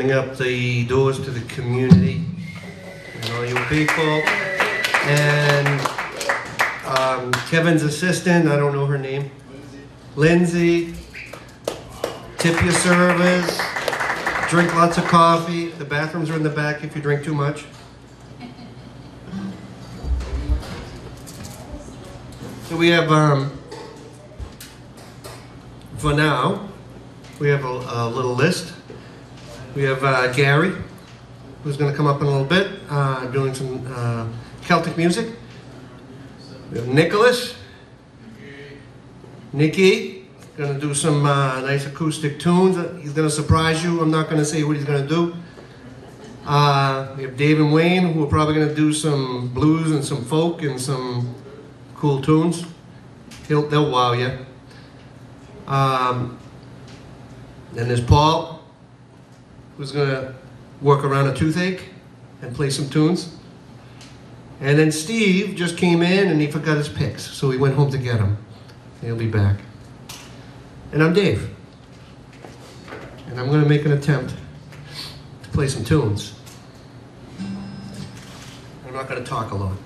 opening up the doors to the community and all you people. And Kevin's assistant, I don't know her name, Lindsay, tip your servers, drink lots of coffee. The bathrooms are in the back if you drink too much. So we have, for now, we have a little list. We have Gary, who's going to come up in a little bit, doing some Celtic music. We have Nicholas, Nikki, going to do some nice acoustic tunes. He's going to surprise you. I'm not going to say what he's going to do. We have Dave and Wayne, who are probably going to do some blues and some folk and some cool tunes. They'll wow you. Then there's Paul, who's going to work around a toothache and play some tunes. And then Steve just came in and he forgot his picks, so he went home to get them. He'll be back. And I'm Dave. And I'm going to make an attempt to play some tunes. I'm not going to talk a lot.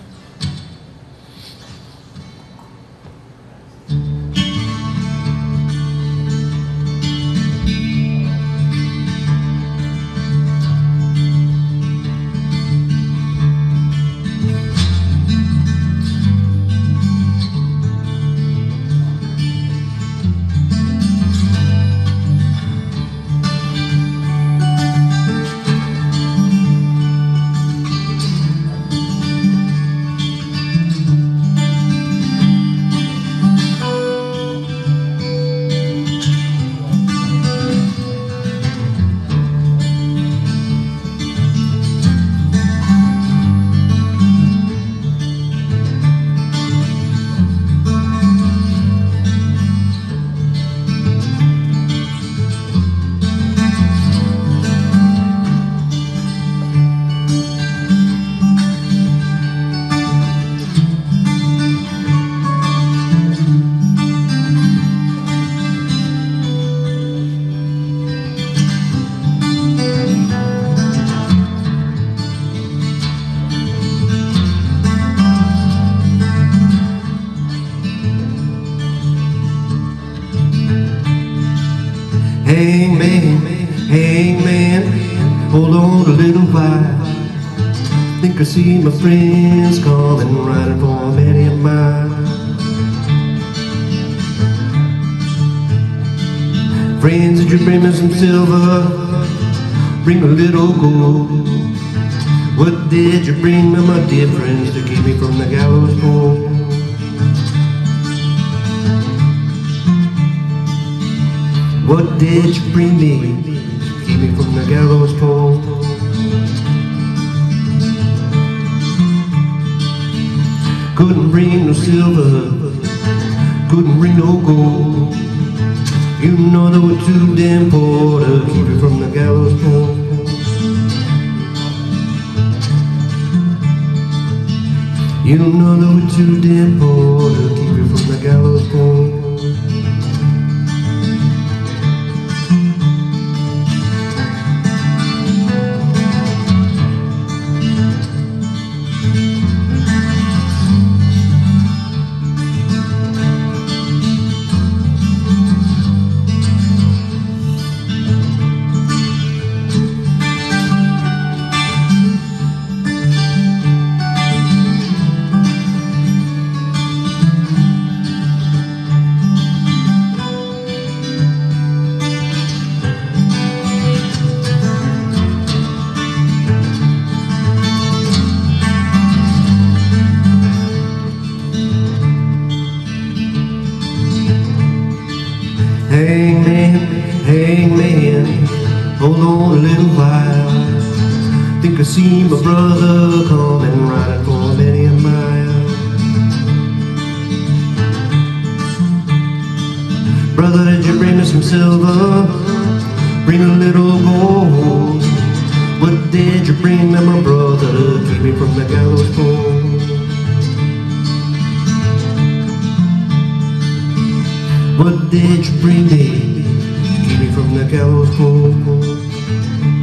Hangman, hold on a little while. Think I see my friends coming, riding for many a mile. Friends, did you bring me some silver? Bring a little gold. What did you bring me, my dear friends, to keep me from the gallows pole? What did you bring me to keep me from the gallows pole? Couldn't bring no silver, couldn't bring no gold. You know they were too damn poor to keep you from the gallows pole. You know they were too damn poor to keep you from the gallows pole. Hangman, hold on a little while. Think I see my brother coming, riding for many a mile. Brother, did you bring me some silver? Bring a little gold. What did you bring me, my brother, to keep me from the gallows pole? What did you bring me to keep me from the gallows pole?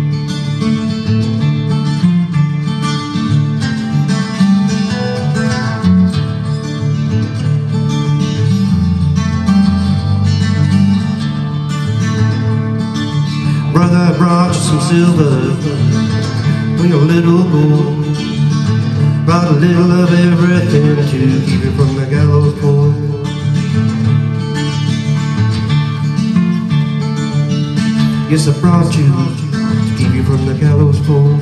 silver, bring a little gold, brought a little of everything to keep you from the gallows pole. Yes, I brought you to keep you from the gallows pole.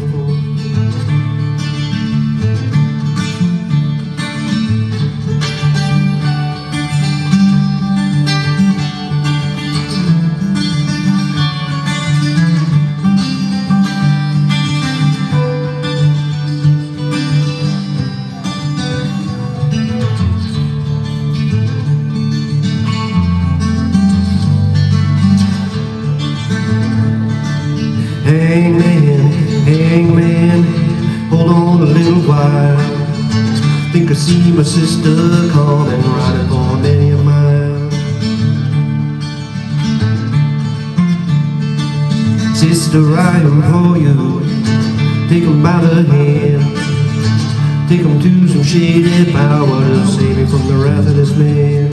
Hangman, hangman, hold on a little while. Think I see my sister coming, riding for many a mile. Sister, I implore you, take 'em by the hand, take 'em to some shady power to save me from the wrath of this man.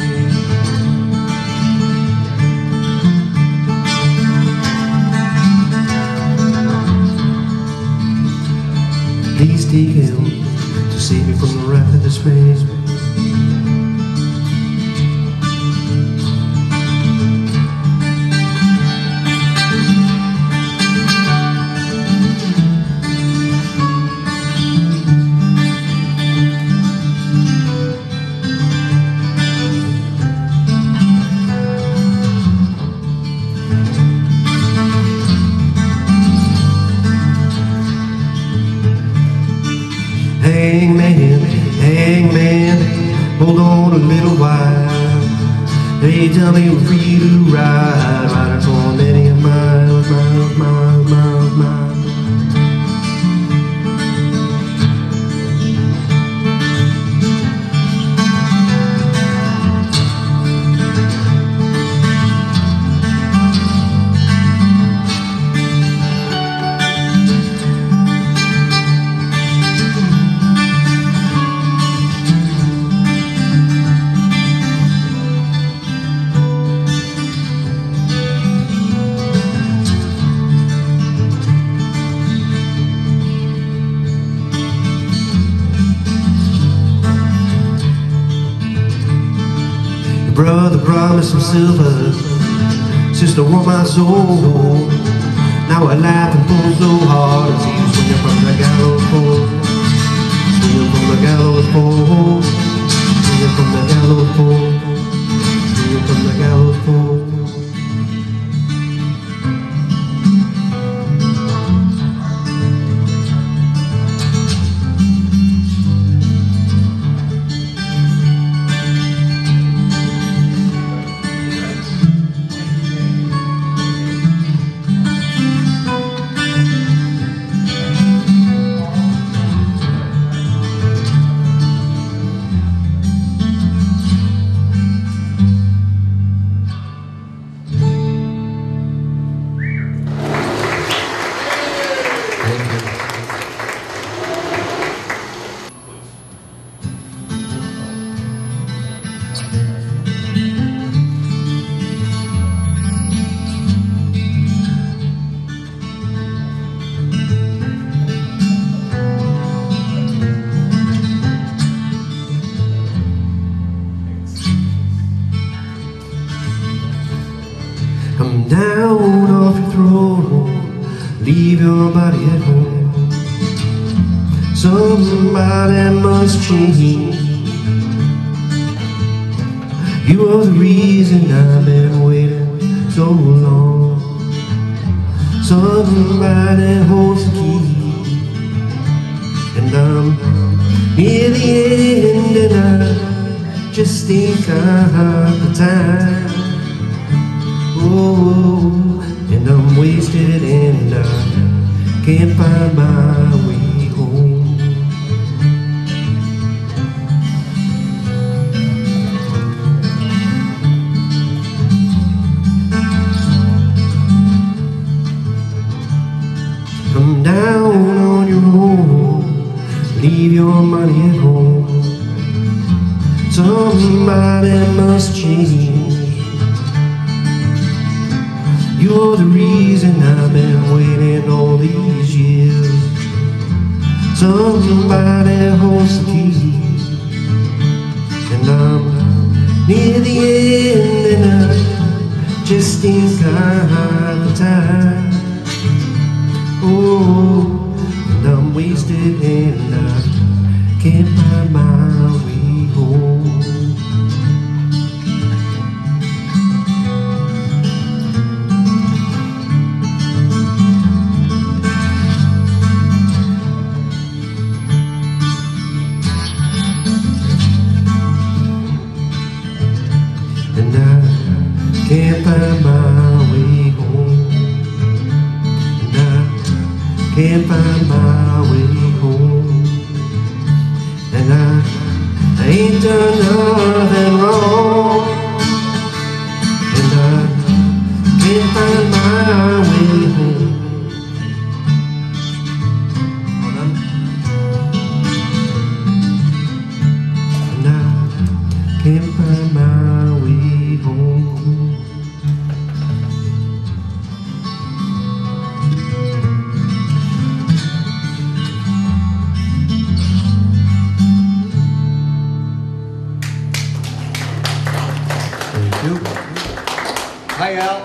Please take him to save me from the wrath of this man. Hangman, hangman, hold on a little while. They tell me we're free to ride, riding for many a mile, miles, miles, miles, miles. Brother promised some silver, sister want my soul. Now I laugh and pull so hard and see you swinging from the gallows pole. Swinging from the gallows pole. Swinging from the gallows pole. Swinging from the gallows pole. Come down off your throne, leave your body at home. Somebody must change. You are the reason I've been waiting so long. Somebody holds the key, and I'm near the end, and I just think I have the time. Oh, and I'm wasted and I can't find my way home. Come down on your own, leave your money at home. Somebody must change. You're the reason I've been waiting on. somebody holds the keys, and I'm near the end, and I just ain't got the time. Oh, and I'm wasted, and I can't find my way home. And I can't find my way home. And I can't find my way home. And I ain't done nothing wrong. And I can't find my way home. And I can't find my way home. Thank you. Hi, Al.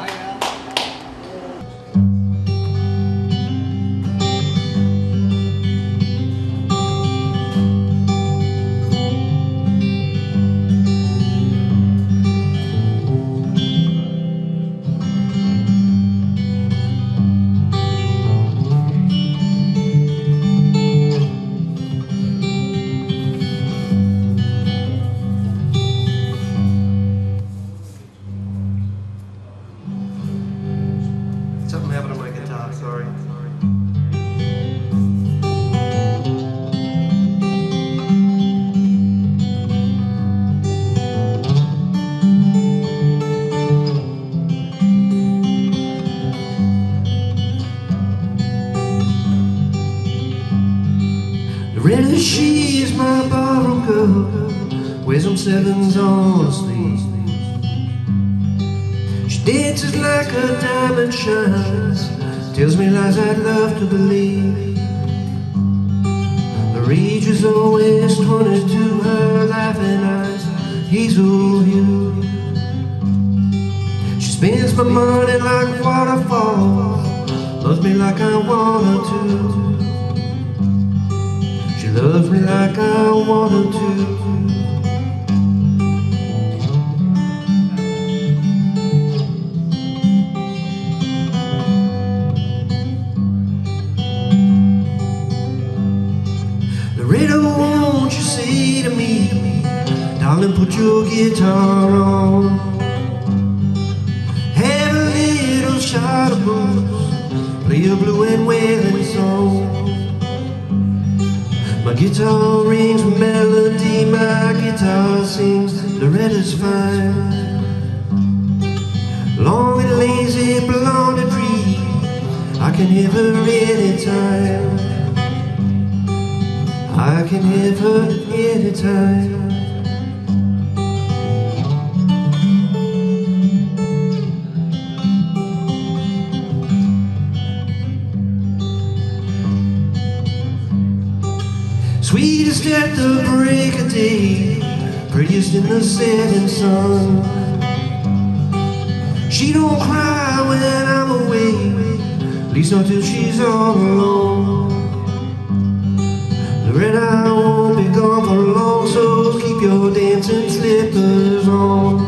Something happened to my guitar, sorry. Loretta, she is my ballroom girl, wears some sevens on her sleeve. She dances like a diamond shines, tells me lies I'd love to believe. Her age is always 22, her laughing eyes hazel hue. She spends my money like waterfalls, loves me like I want her to. She loves me like I want her to. Loretta, won't you say to me, darling, put your guitar on, have a little shot of booze, play a blue and wailing song. My guitar rings with melody, my guitar sings, Loretta's fine. Long and lazy, blonde and free, I can have her anytime. I can have her anytime. Sweetest at the break of day, prettiest in the setting sun. She don't cry when I'm away, at least not till she's all alone. Loretta, I won't be gone for long, so keep your dancing slippers on.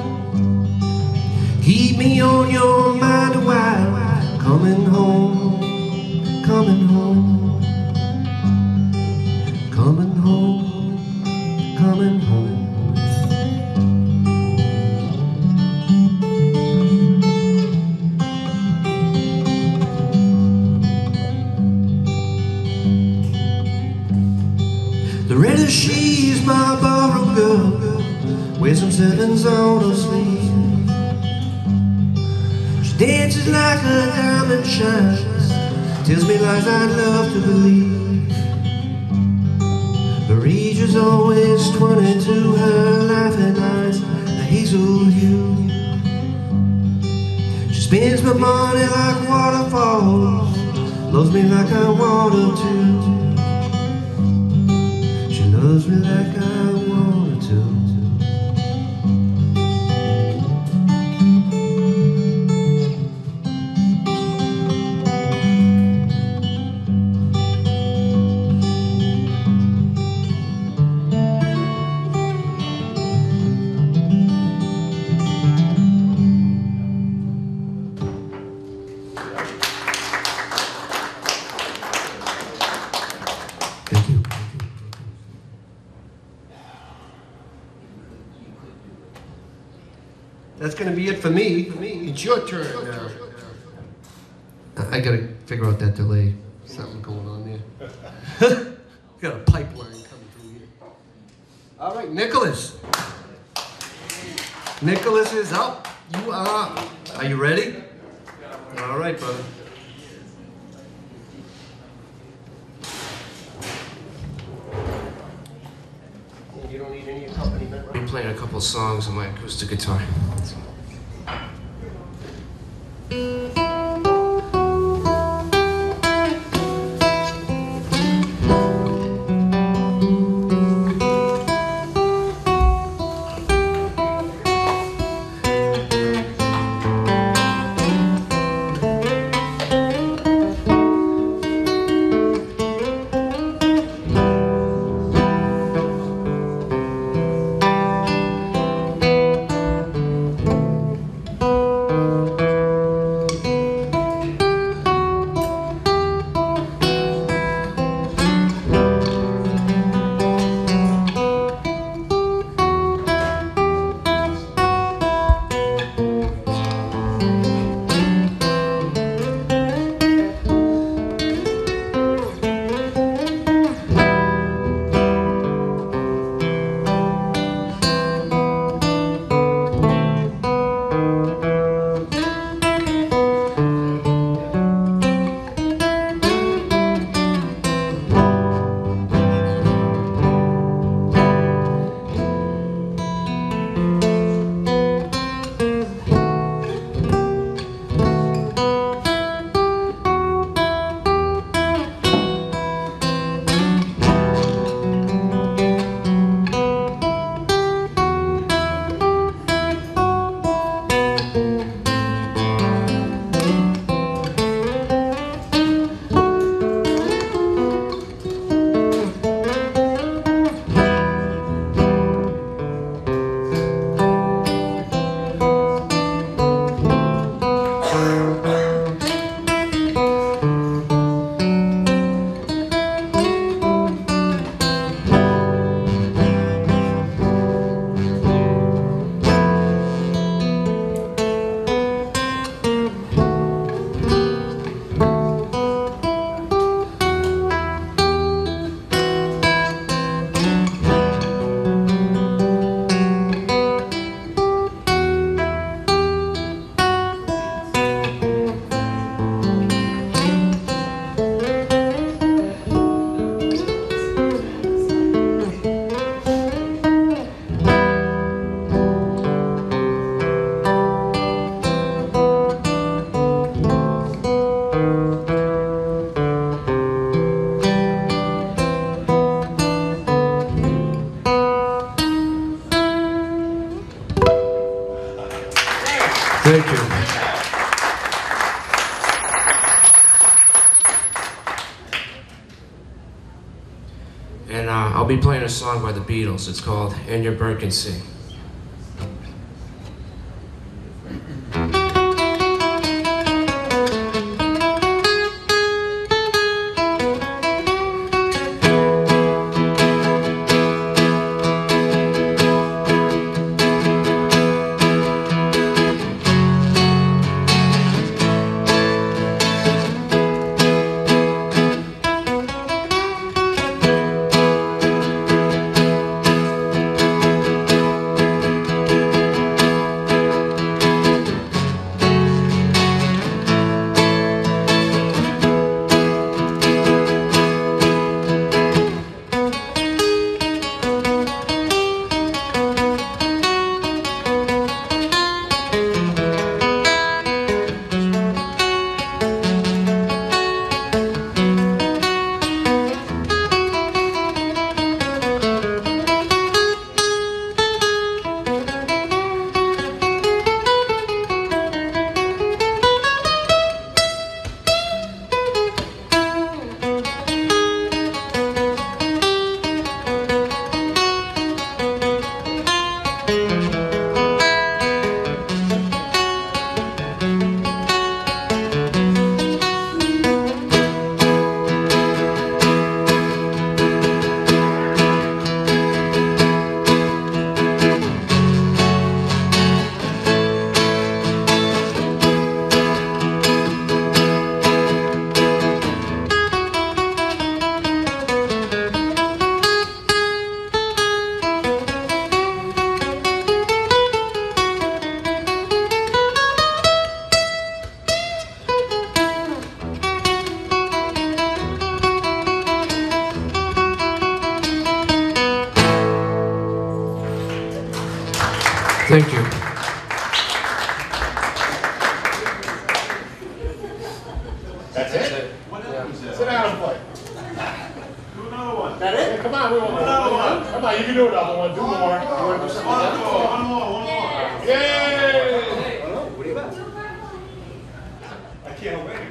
Keep me on your mind a while, coming home, coming home. Coming home, coming home. Loretta, she's my ballroom girl, wears some sevens on her sleeve. She dances like a diamond shines, tells me lies I'd love to believe. Her age is always 22, her laughing eyes a hazel hue. She spends my money like waterfalls, loves me like I want her to. loves me like I wanted to. Thank you. That's going to be it for me. It's your turn now. I got to figure out that delay. Something going on there. Got a pipeline coming through here. All right, Nicholas. Nicholas is up. You are. Are you ready? All right, brother. You don't need any accompaniment, right? I'm playing a couple songs on my acoustic guitar. Thank you. And I'll be playing a song by the Beatles. It's called "And Your Bird Can Sing." Sit down and play. Do another one. That it? Yeah, come on, we want more. Another one. Come on, you can do another one. Do more. You want to do something else? One more. Yay! What do you got? I can't wait.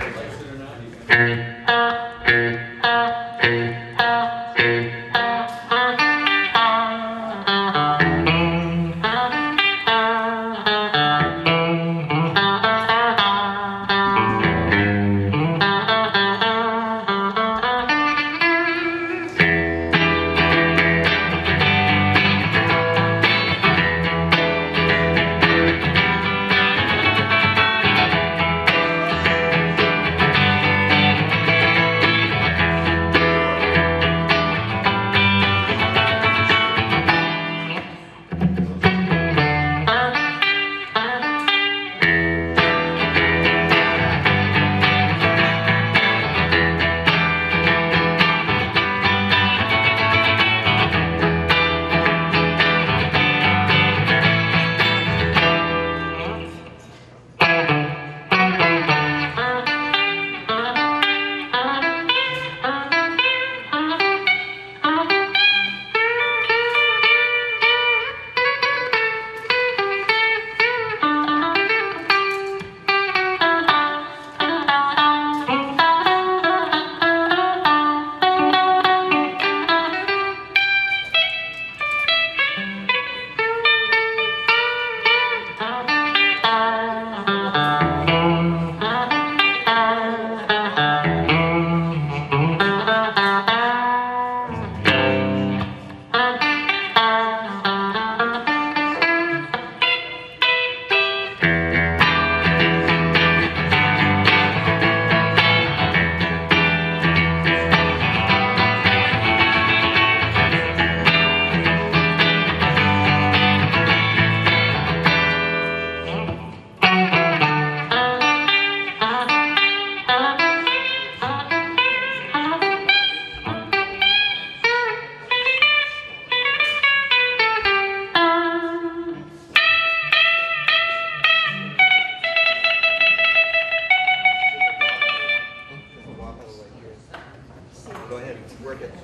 Go ahead, work it.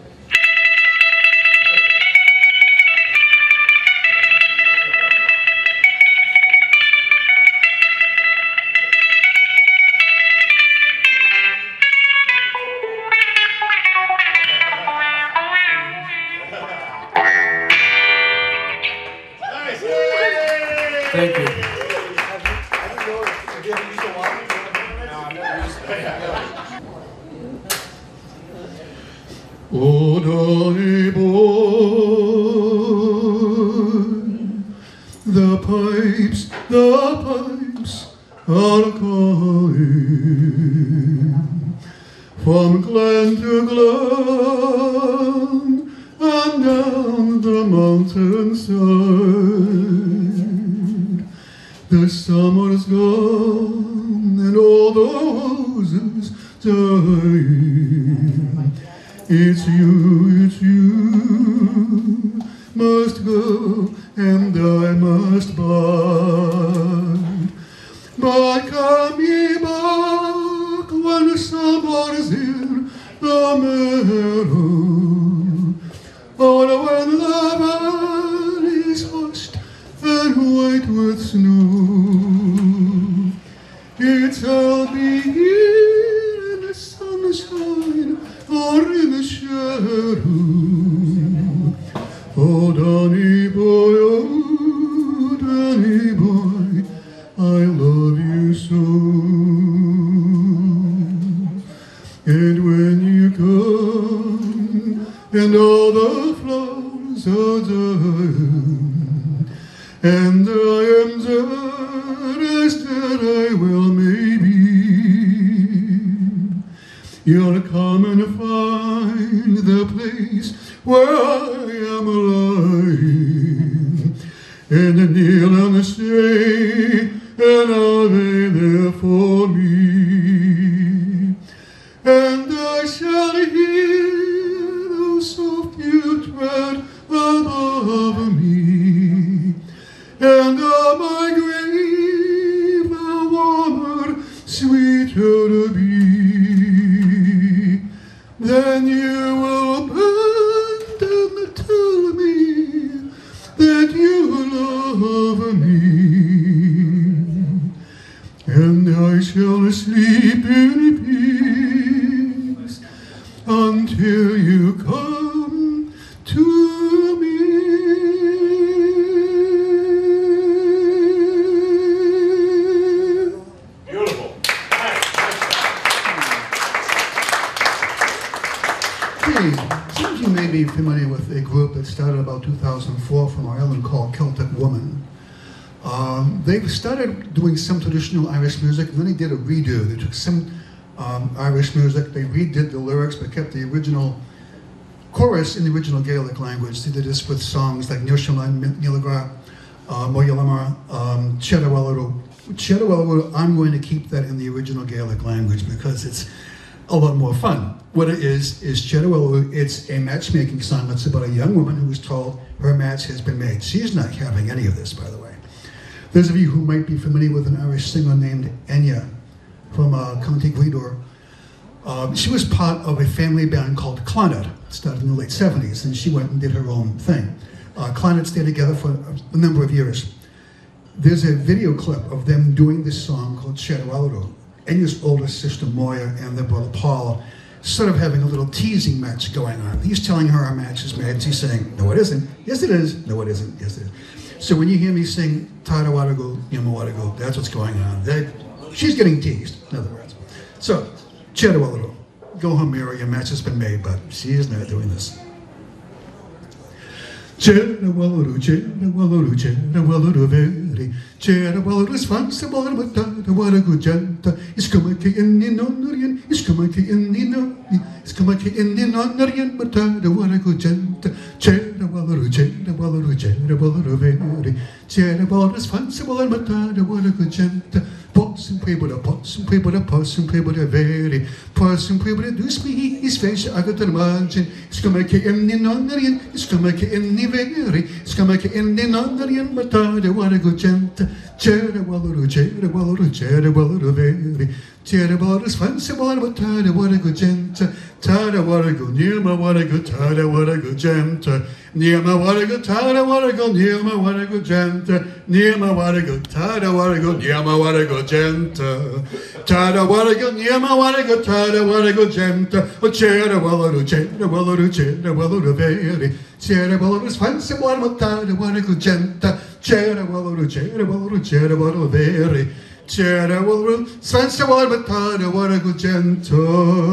Thank you. Oh, Donny boy, the pipes are calling from glen to glen and down the mountainside. The summer's gone and all the roses dying. It's you must go and I must bide. But come ye back when summer's in the meadow, or when the valley's hushed and white with snow. It's I'll be here in the sunshine or in the shadow. Oh, Donny boy, I love you so. And when you come, and all the flowers are dying, and I am dead as dead I well may be, you'll come and find the place where I am lying, and kneel and stay, and I'll be there for me. And I shall hear the soft you tread above me, and on my grave a warmer, sweeter to be. then you will bend and tell me that you love me, and I shall sleep in peace until you come to me. Beautiful. Hey, some of you may be familiar with a group that started about 2004 from Ireland called Celtic Woman. They started doing some traditional Irish music, and then they did a redo. They took some Irish music, they redid the lyrics, but kept the original chorus in the original Gaelic language. They did this with songs like Níorshalan, Nílagra, Moyalama, Chedawalaru. Chedawalaru, I'm going to keep that in the original Gaelic language because it's a lot more fun. What it is Chedawalaru, it's a matchmaking song. It's about a young woman who is told her match has been made. She's not having any of this, by the way. Those of you who might be familiar with an Irish singer named Enya from County Gweedore, she was part of a family band called Clonard, started in the late 70s, and she went and did her own thing. Clonard stayed together for a number of years. There's a video clip of them doing this song called Chedawalaru. Enya's older sister Moya and their brother Paul sort of having a little teasing match going on. He's telling her our match is made, and she's saying, no it isn't, yes it is, no it isn't, yes it is. So when you hear me sing Tadawadago, Yamawadago, that's what's going on. She's getting teased, in other words. So, Chedawalaru, go home, Mira, your match has been made, but she is not doing this. Chedawalaru, Chedawalaru, Chedawalaru, very. Chedawalaru is fun, Sabalaru, Tadawadago, Janta, Iskamaki in the Nonorian, Iskamaki in the Nonorian, Iskamaki in the Nonorian, but Tadawadago, Janta, Chedawalaru, Chedawalaru, Chedawalaru, very. Chedawalaru is fun, Sabalaru, Tadawadago, Janta, Possum Prebada, Possum Prebada, Possum Prebada, very. Possum Prebada, do me, his face, I got the margin, Iskamaki in the Nonorian, Iskamaki in the very, Iskamaki in the Nonorian, but Tadawadago, Janta. Chedawalaru, Chedawalaru, Chedawalaru, very. Chedawalaru is fun, Sabalaru, Tadawadago, Janta, Tadawadago, Nirmawadago, Tadawadago, Janta, Nirmawadago, Tadawadago, Nirmawadago, Janta, Nirmawadago, Tadawadago, Nirmawadago, Janta, Tadawadago, Nirmawadago, Tadawadago, Janta, Chedawalaru, Chedawalaru, Chedawalaru, very. Chedawalaru is fun, Sabalaru, Tadawadago, Janta, Chedawalaru, Chedawalaru, Chedawalaru, very. Chedawalaru, Svansawalaru, Tadawadago, Janta.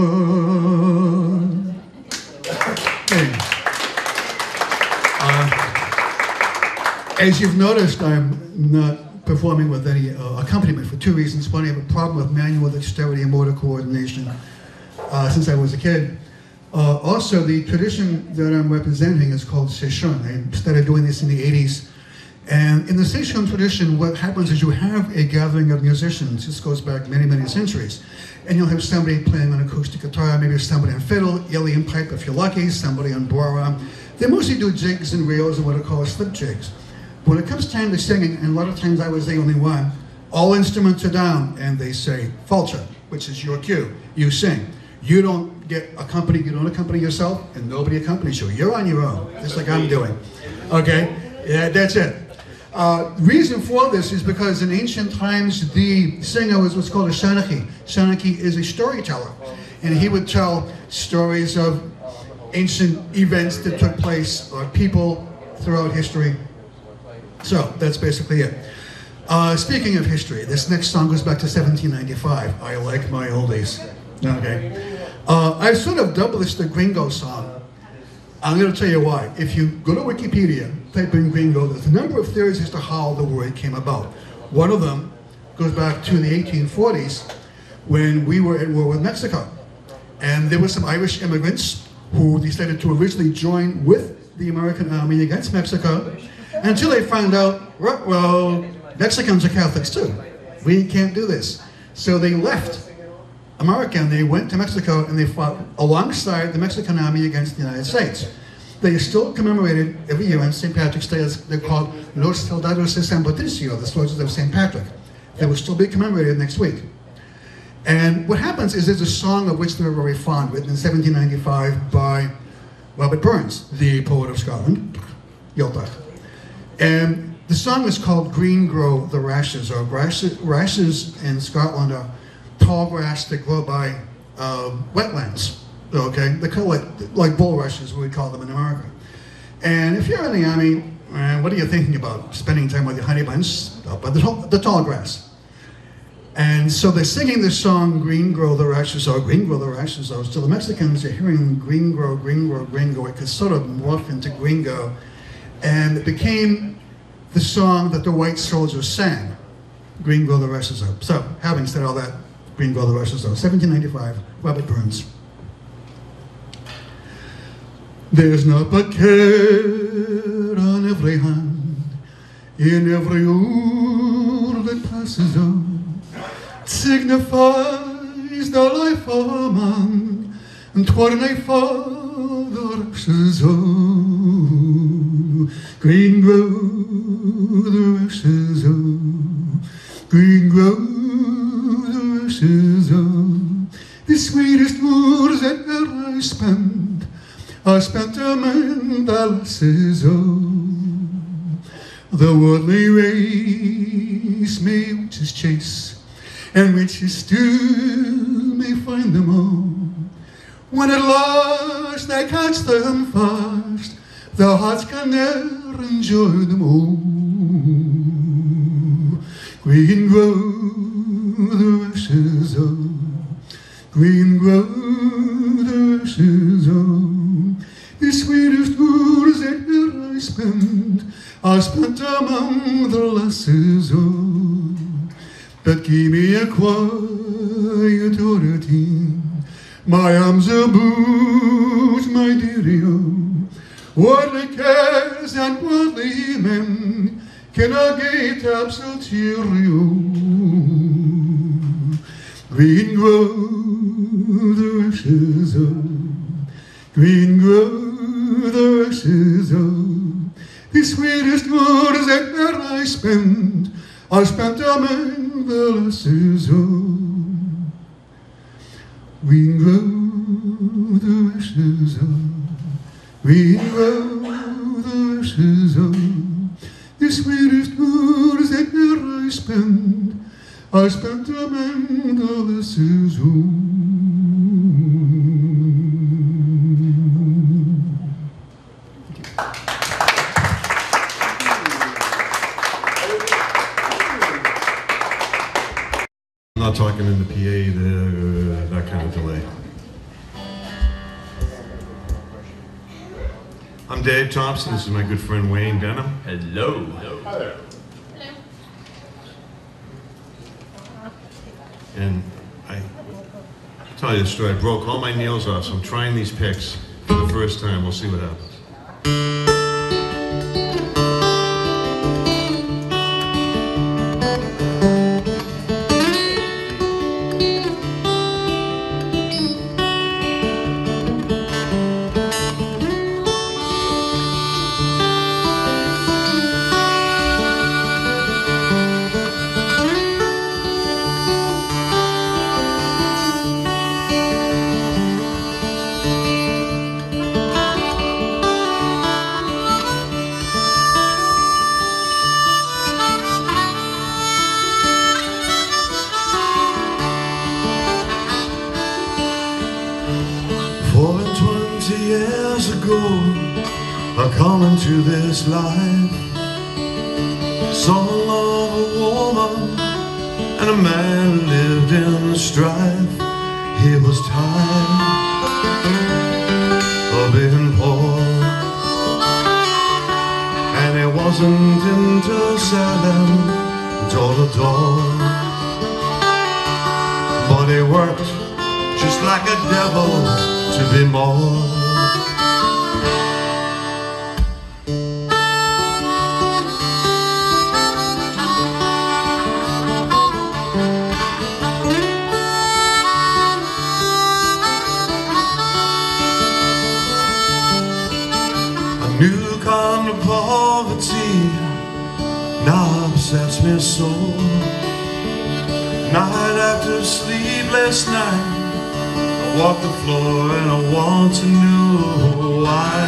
As you've noticed, I'm not performing with any accompaniment for two reasons. One, I have a problem with manual dexterity and motor coordination since I was a kid. Also, the tradition that I'm representing is called Seshun. I started doing this in the 80s. And in the Seshun tradition, what happens is you have a gathering of musicians. This goes back many, many centuries. And you'll have somebody playing on acoustic guitar, maybe somebody on fiddle, Yellian pipe if you're lucky, somebody on bora. They mostly do jigs and reels and what are called slip jigs. When it comes time to singing, and a lot of times I was the only one, all instruments are down and they say falter, which is your cue. You sing. You don't get accompanied, you don't accompany yourself, and nobody accompanies you. You're on your own, just like I'm doing. Okay? Yeah, that's it. Reason for this is because in ancient times, the singer was what's called a shanachie. Shanachie is a storyteller, and he would tell stories of ancient events that took place or people throughout history. So that's basically it. Speaking of history, this next song goes back to 1795. I like my oldies. Okay. I sort of dubbed this the Gringo song. I'm going to tell you why. If you go to Wikipedia, type in Gringo, there's a number of theories as to how the word came about. One of them goes back to the 1840s when we were at war with Mexico. And there were some Irish immigrants who decided to originally join with the American army against Mexico until they found out, well, Mexicans are Catholics too. We can't do this. So they left America and they went to Mexico and they fought alongside the Mexican army against the United States. They are still commemorated every year on St. Patrick's Day. They're called Los Soldados de San Patricio, the soldiers of St. Patrick. They will still be commemorated next week. And what happens is there's a song of which they're very fond, written in 1795 by Robert Burns, the poet of Scotland, Yeltach. And the song is called Green Grow the Rashes, or rashes in Scotland are tall grass that grow by wetlands, okay? They're kind of like bulrushes, we call them in America. And if you're in the army, what are you thinking about? Spending time with your honey buns up by the tall grass. And so they're singing this song, Green Grow the Rashes, or Green Grow the Rashes. So the Mexicans are hearing Green Grow, Green Grow, Green Grow. It could sort of morph into Gringo. And it became the song that the white soldiers sang, Green Grow the Rashes Up. So, having said all that, Green Grow the Rashes Up, 1795, Robert Burns. There's not but care on every hand, in every hour that passes on. Signifies the life of a man, and 'twere for the rashes o'. Green grow the rashes o', green grow the rashes o'. The sweetest moors that ever I spent among the lasses o'. The worldly race may witches chase, and witches too may find them all. When at last they catch them fast, their hearts can ne'er enjoy them all. Green grow the rashes o', green grow the rashes o'. The sweetest moors that ever I spent among the lasses o'. But give me a quiet routine, my arms about my dearie o'. Worldly cares and worldly men cannot get absolutely o'. Green grow the rashes o', green grow the rashes o'. The sweetest words that ever I spent among the lasses o'. Green grow the rashes o', green grow the rashes o'. The sweetest words that ever I spent among the lasses o'. Not talking in the PA, that kind of delay. I'm Dave Thompson. This is my good friend Wayne Denham. Hello. Hi there. And I tell you the story. I broke all my nails off, so I'm trying these picks for the first time. We'll see what happens. Years ago, I come into this life, saw the love of a woman and a man who lived in strife. He was tired of being poor, and he wasn't into Salem door to door, but he worked just like a devil to be more. A new kind of poverty now upsets me so. Night after sleepless night, I walk the floor and I want to know why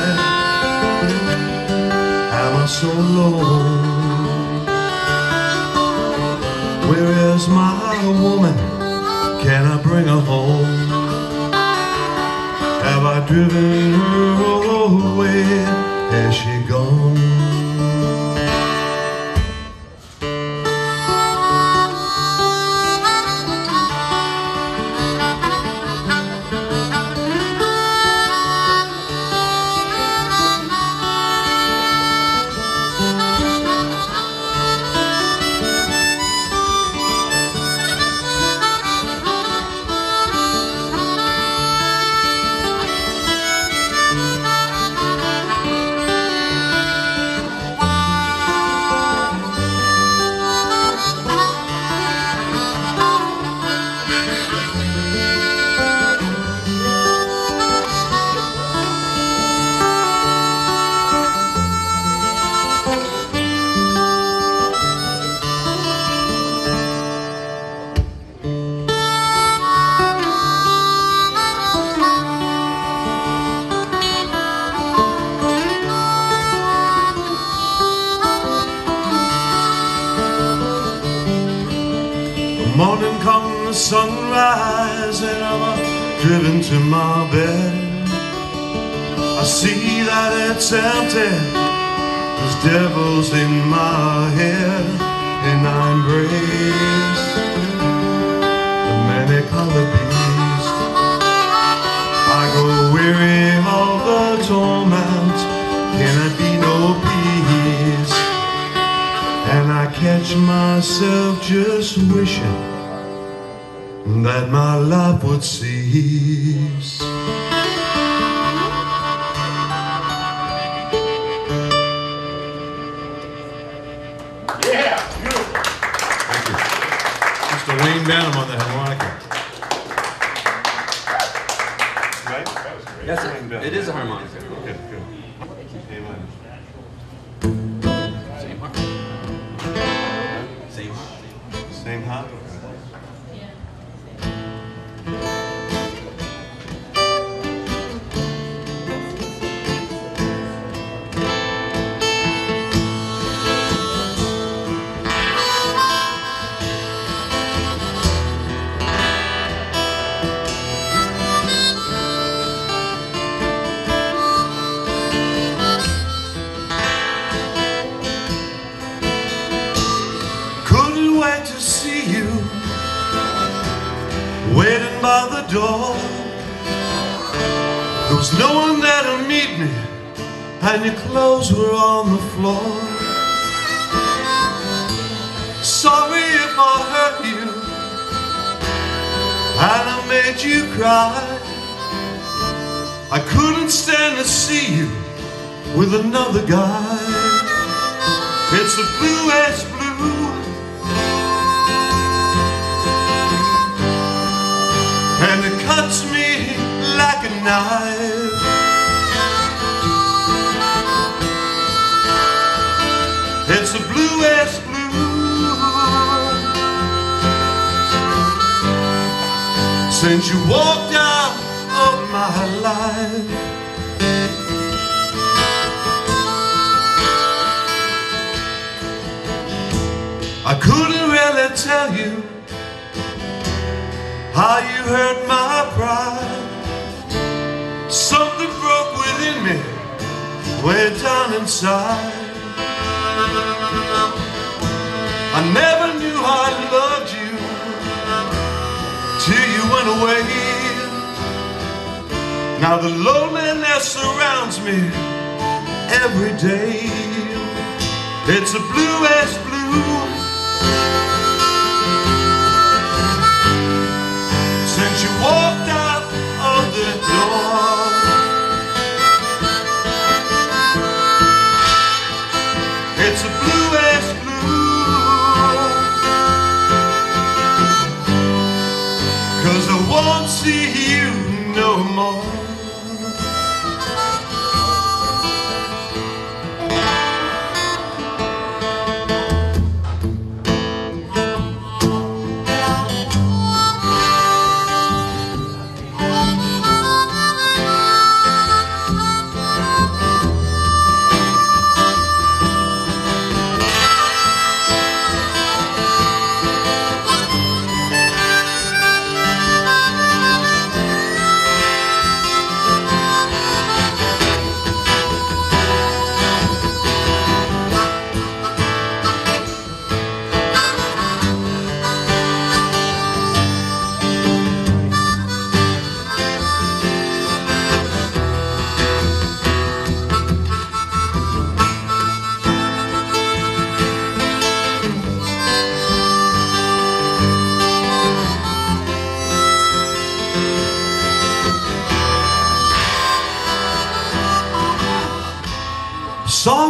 am I so alone? Where is my woman? Can I bring her home? Have I driven her away? Has she gone? Morning come the sunrise and I'm driven to my bed. I see that it's empty, there's devils in my head, and I embrace the many-colored beast. I go weary of the torment, can it be no peace? And I catch myself just wishing that my life would cease. Yeah, beautiful. Thank you. Mr. Wayne Banham on the harmonica. Right? That was great. Yes, Wayne Banham. it is a harmonica. Good, good. Amen. Same harp. Same harp. Same hop? Wait to see you waiting by the door. There was no one there to meet me, and your clothes were on the floor. Sorry if I hurt you and I made you cry. I couldn't stand to see you with another guy. It's the bluest blue, and it cuts me like a knife. It's the bluest blue since you walked out of my life. I couldn't really tell you how you hurt my pride. Something broke within me, way down inside. I never knew I loved you till you went away. Now the loneliness surrounds me every day. It's the bluest blue since you walked out of the door. It's the bluest blue 'cause I won't see you no more.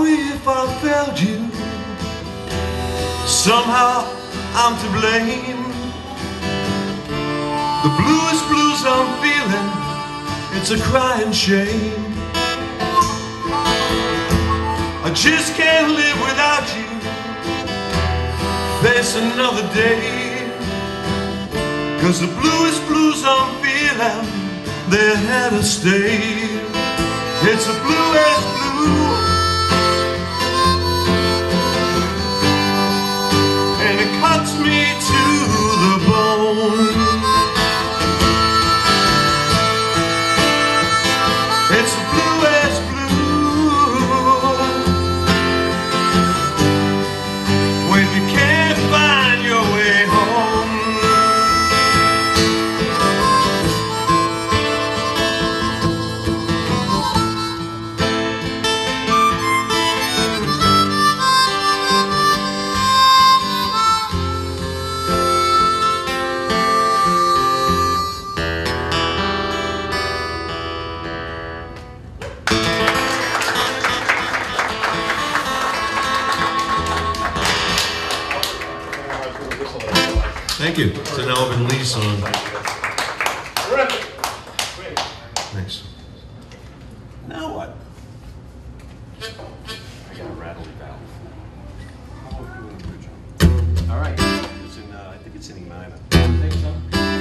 sorry if I failed you. Somehow I'm to blame. The bluest blues I'm feeling, it's a crying shame. I just can't live without you. Face another day. 'Cause the bluest blues I'm feeling, they're here to stay. It's the bluest blue, and it cuts me to the bone. It's the bluest blue, when you can't find your way home. Thank you. It's an Alvin Lee song. Terrific. Great. Thanks. Now what? I got a rattly valve. All right. It's in, I think it's in E minor. I think so.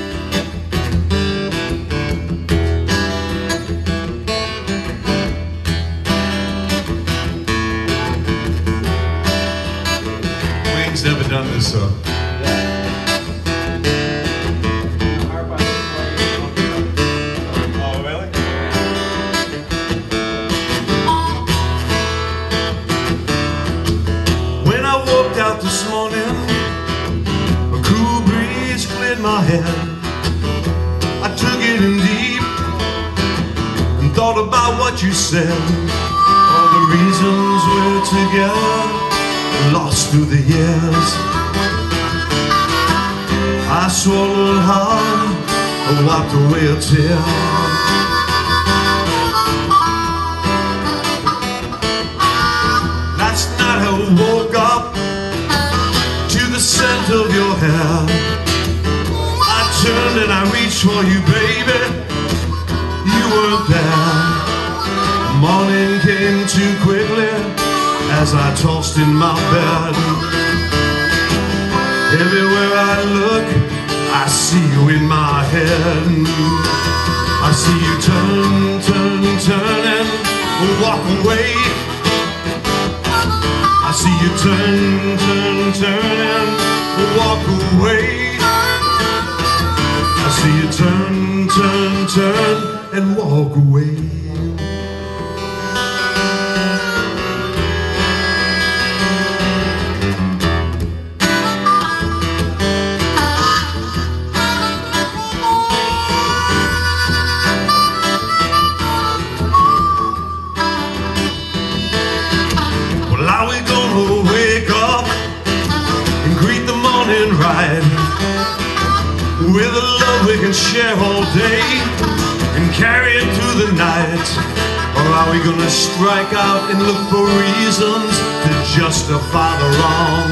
Wayne's never done this, so. Oh, really? When I walked out this morning, a cool breeze cleared my head. I took it in deep and thought about what you said. All the reasons we're together, lost through the years. I swallowed hard and wiped away a tear. Last night I woke up to the scent of your hair. I turned and I reached for you, baby. You weren't there. Morning came too quickly as I tossed in my bed. Everywhere I look, I see you in my head. I see you turn, turn, turn and walk away. I see you turn, turn, turn and walk away. I see you turn, turn, turn and walk away. Right, with a love we can share all day and carry it through the night. Or are we gonna strike out and look for reasons to justify the wrong?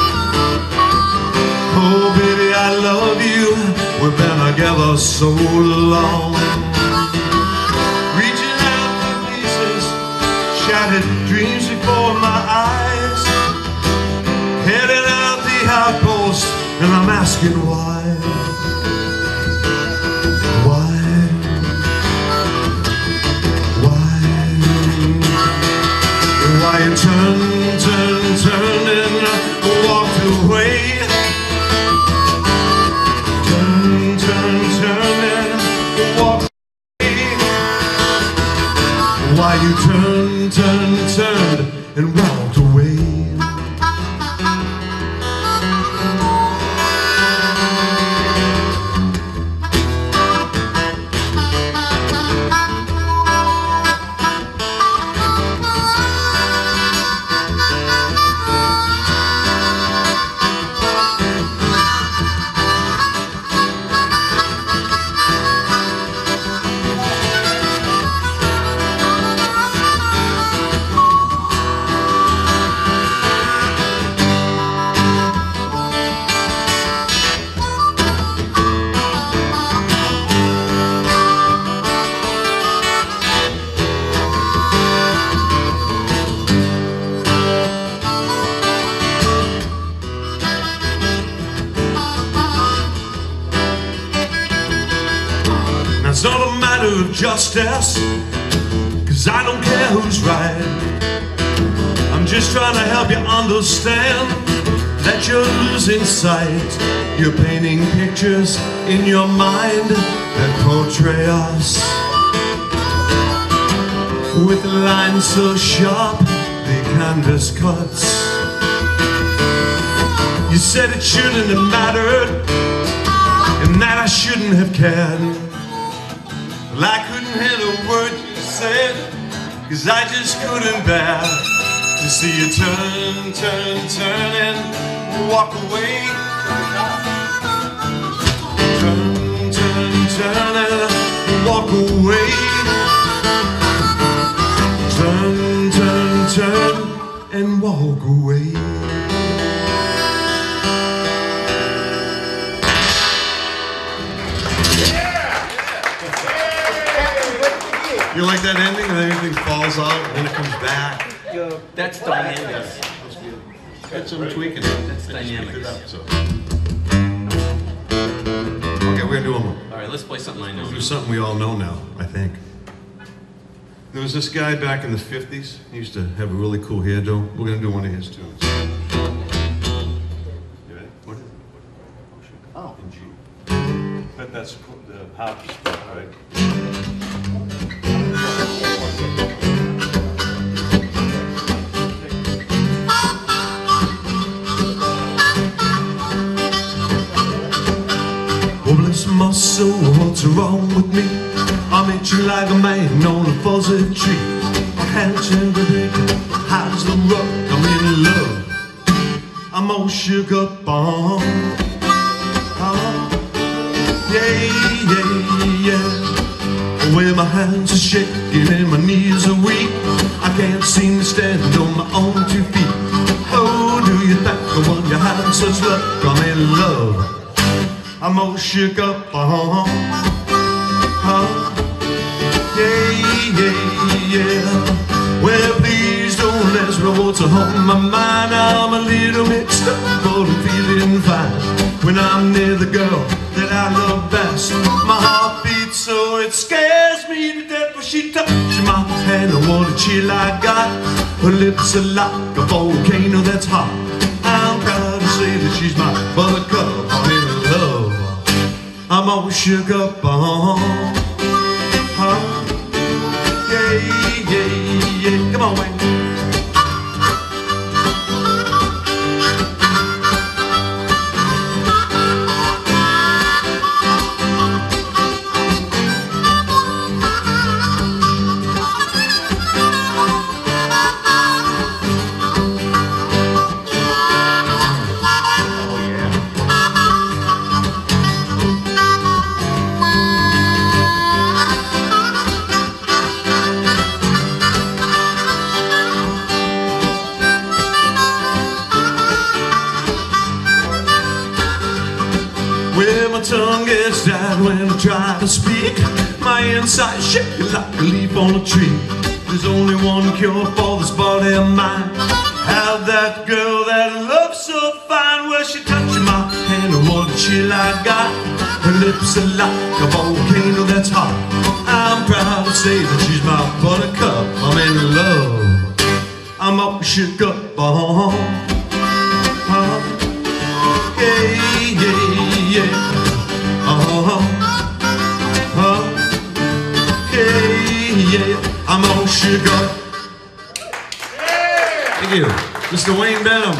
Oh baby, I love you, we've been together so long. Reaching out for pieces, shattered dreams before my eyes. Heading out the outpost, and I'm asking why. Why? Why? Why you turn, turn, turn and walked away? Turn, turn, turn and walked away. Why you turn, turn, turned and walked away? of justice, 'cause I don't care who's right. I'm just trying to help you understand that you're losing sight. You're painting pictures in your mind that portray us with lines so sharp they canvas cuts. You said it shouldn't have mattered and that I shouldn't have cared. Well, I couldn't hear a word you said, 'cause I just couldn't bear to see you turn, turn, turn and walk away. Turn, turn, turn and walk away. Turn, turn, turn and walk away. You like that ending? And everything falls out and then it comes back. That's dynamic. Got some tweaking. That's dynamic. Okay, we're gonna do one more. All right, let's play something I know. We'll do something we all know now, I think. There was this guy back in the 50s. He used to have a really cool hairdo. We're gonna do one of his tunes. You ready? What is it? Oh. In G. That's the harp spot, right? Oh, bless my soul, what's wrong with me? I'm itching like a man on a fuzzy tree. My hands in the big, hands the rough, I'm in love. I'm all shook up on. Yeah, yeah, yeah. Well, my hands are shaking and my knees are weak. I can't seem to stand on my own 2 feet. Oh, do you think I want you having such luck? I'm in love. I'm all shook up, yeah, yeah, yeah. Well, please don't ask me what's on my mind. I'm a little mixed up, but I'm feeling fine when I'm near the girl that I love best. My heart beats so it scares me to death when she touches my hand. And what a chill I got. Her lips are like a volcano that's hot. I'm proud to say that she's my buttercup. I'm in love. I'm all shook up, yeah, yeah, yeah. Come on, Wayne. Well, my tongue gets tied when I try to speak. My inside shaking like a leaf on a tree. There's only one cure for this body of mine. Have that girl that I love so fine. Well, she touching my hand and what a chill I got. Her lips are like a volcano that's hot. I'm proud to say that she's my buttercup. I'm in love. I'm all shook up, yeah, yeah, yeah. Yeah, yeah. I'm all shook up. Thank you. Mr. Wayne Benham.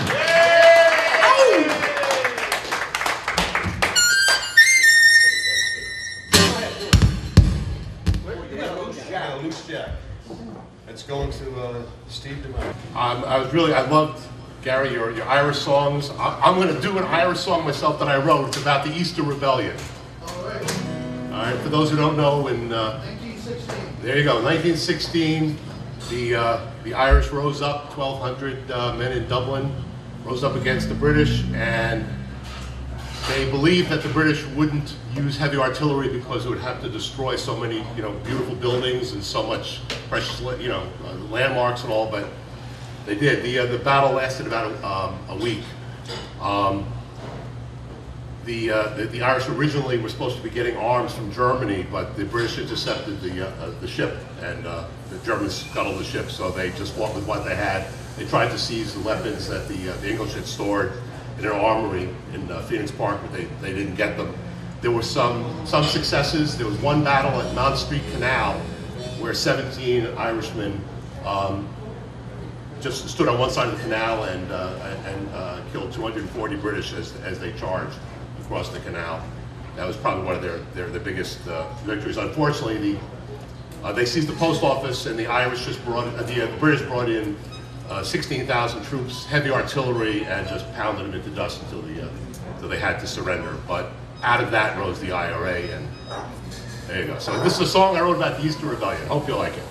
Loose Jack. That's going to Steve DeMar. I loved, Gary, your Irish songs. I'm going to do an Irish song myself that I wrote. It's about the Easter Rebellion. All right, for those who don't know, in 1916. There you go, 1916, the Irish rose up, 1,200 men in Dublin, rose up against the British, and they believed that the British wouldn't use heavy artillery because it would have to destroy so many, beautiful buildings and so much precious, landmarks and all, but they did. The battle lasted about a week. the Irish originally were supposed to be getting arms from Germany, but the British intercepted the ship, and the Germans scuttled the ship, so they just fought with what they had. They tried to seize the weapons that the English had stored in an armory in Phoenix Park, but they didn't get them. There were some successes. There was one battle at Mount Street Canal where 17 Irishmen just stood on one side of the canal and killed 240 British as they charged across the canal. That was probably one of their biggest victories. Unfortunately, they seized the post office, and the British brought in 16,000 troops, heavy artillery, and just pounded them into dust until they had to surrender. But out of that rose the IRA, and there you go. So this is a song I wrote about the Easter Rebellion. Hope you like it.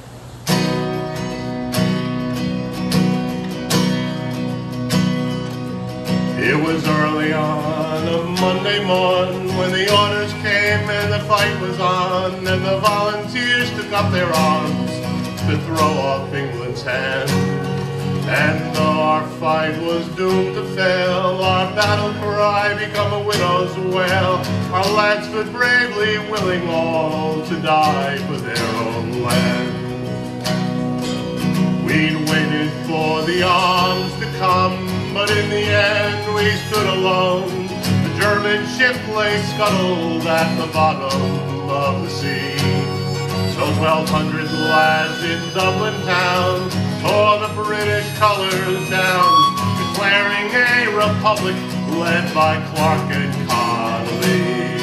It was early on a Monday morn when the orders came and the fight was on, and the volunteers took up their arms to throw off England's hand. And though our fight was doomed to fail, our battle cry become a widow's wail, our lads stood bravely, willing all to die for their own land. We'd waited for the arms to come, but in the end we stood alone. The German ship lay scuttled at the bottom of the sea. So 1,200 lads in Dublin town tore the British colors down, declaring a republic led by Clark and Connolly.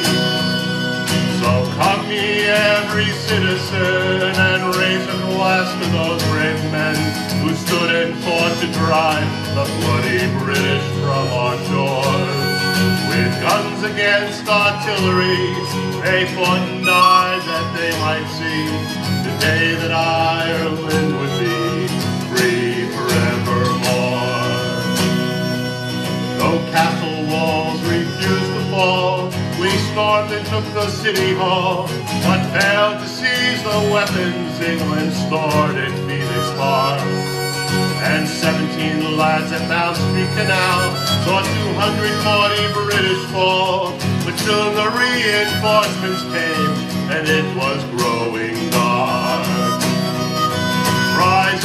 So come ye every citizen and raise a glass to those brave men who stood and fought to drive the bloody British from our shores. With guns against artillery, they fought and died that they might see the day that Ireland would be free forevermore. Though castle walls refused to fall, we stormed and took the city hall, but failed to seize the weapons England stored in Phoenix Park. And 17 lads at Mount Street Canal saw 240 British fall, but soon the reinforcements came, and it was growing dark. Rise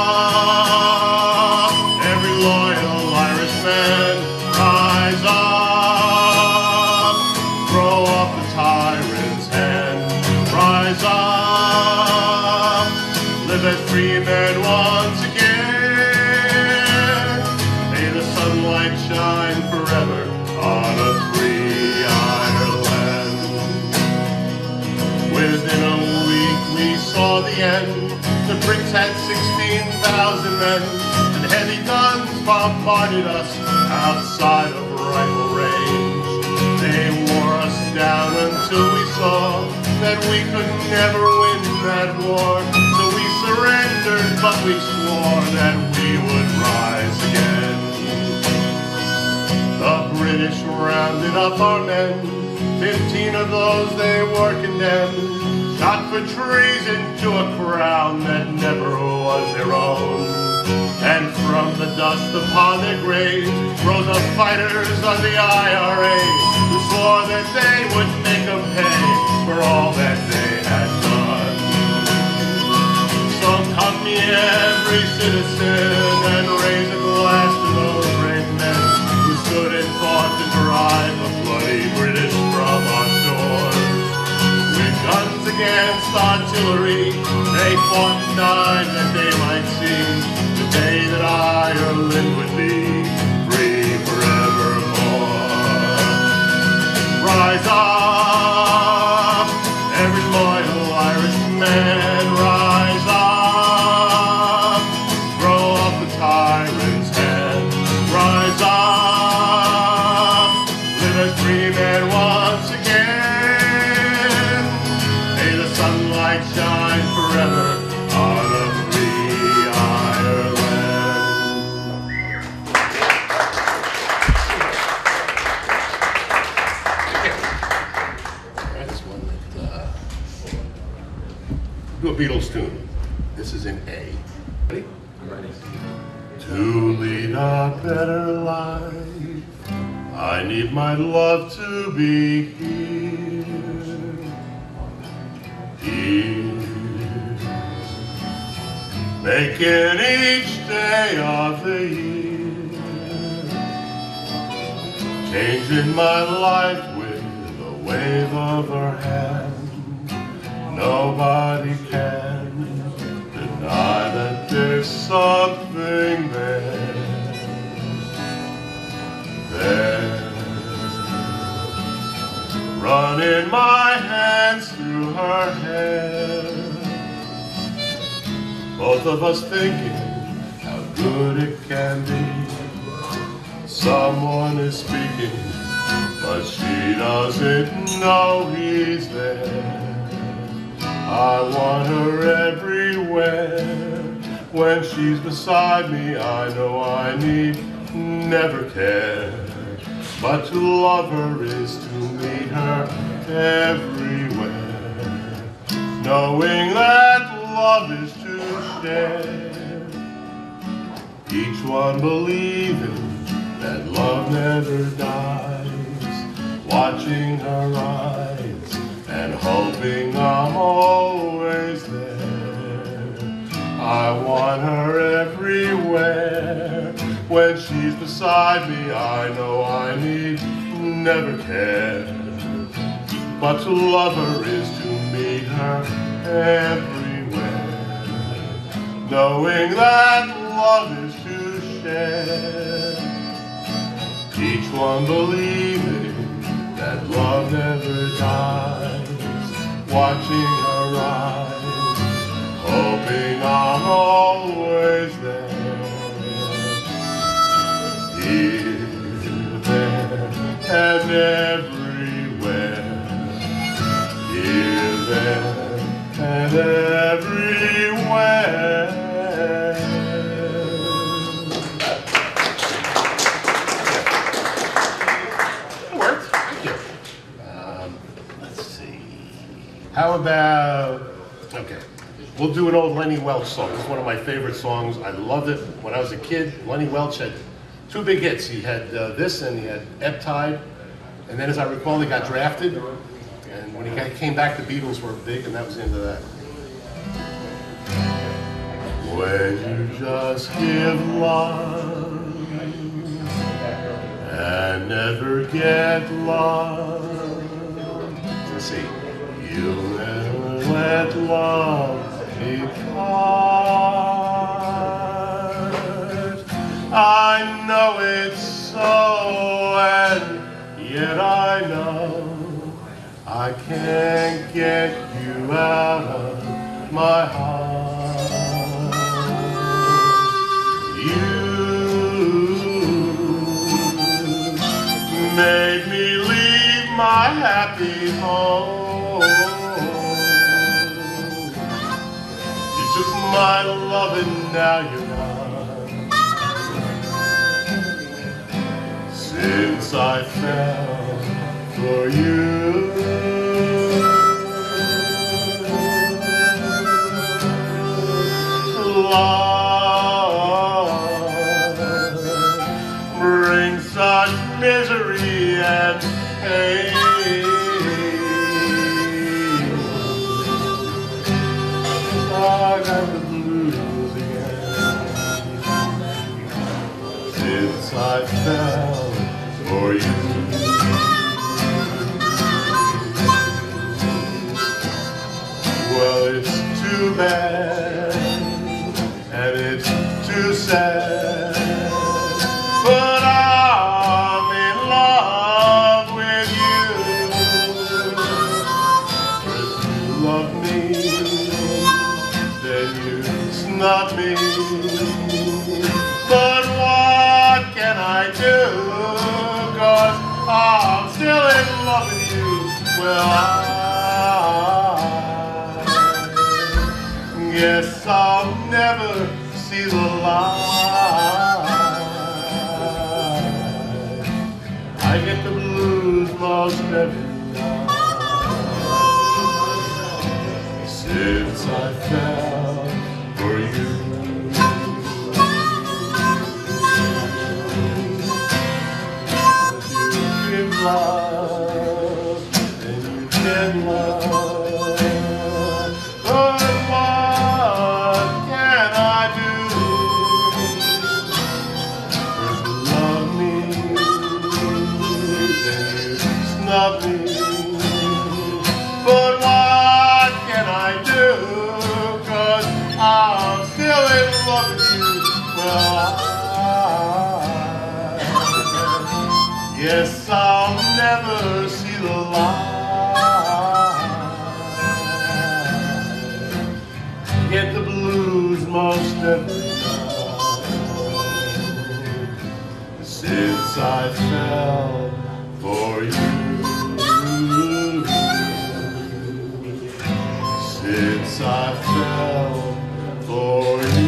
up, every loyal Irishman, rise up, throw off the tyrant's hand, rise up, live as free men once again. May the sunlight shine forever on a free Ireland. Within a week we saw the end. The Brits had 16,000 men, and heavy guns bombarded us outside of rifle range. They wore us down until we saw that we could never win that war. So we surrendered, but we swore that we would rise again. The British rounded up our men, 15 of those they were condemned, shot for treason to a crown that never was their own. And from the dust upon their graves rose the fighters of the IRA, who swore that they would make them pay for all that they had done. So come ye every citizen and raise a glass to those brave men who stood and fought to drive the bloody British from our shores. With guns against artillery, they fought and died that they might see the day that Ireland would be free forevermore. Rise up, every loyal Irishman, rise up, throw off the tyrant's hand, rise up, live as free men once again. May the sunlight shine forever on a free Ireland. That's one that, do a Beatles tune. This is in A. Ready? I'm ready. To lead a better life, I need my love to be here, here, making each day of the year, changing my life with a wave of her hand. Nobody can deny that there's something there. Running my hands through her hair, both of us thinking how good it can be. Someone is speaking, but she doesn't know he's there. I want her everywhere. When she's beside me, I know I need never care. But to love her is to meet her everywhere, knowing that love is to share. Each one believing that love never dies, watching her eyes and hoping I'm always there. I want her everywhere. When she's beside me, I know I need never care. But to love her is to meet her everywhere, knowing that love is to share. Each one believing that love never dies, watching her eyes, hoping I'm always there. Here, there, and everywhere. Here, there, and everywhere. It worked. Thank you. Let's see. How about, okay. We'll do an old Lenny Welch song. It's one of my favorite songs. I loved it when I was a kid. Lenny Welch had two big hits. He had this and he had Ebb Tide. And then as I recall, he got drafted. And when he came back, the Beatles were big, and that was the end of that. When you just give love and never get lost. Let's see. You'll never let love depart. I know it's so, and yet I know I can't get you out of my heart. You made me leave my happy home. You took my love and now you're gone. Since I fell for you, love brings such misery and pain. I got the blues again since I fell for you. Well, it's too bad and it's too sad, but I'm in love with you. If you love me, then you snub me. But what can I do? 'Cause I'm still in love with you. Well, I guess I'll never see the light. I get the blues most every night since I fell for you. I'm still in love with you. Well, yes, I'll never see the light. Get the blues most every night since I fell for you. Since I fell for you.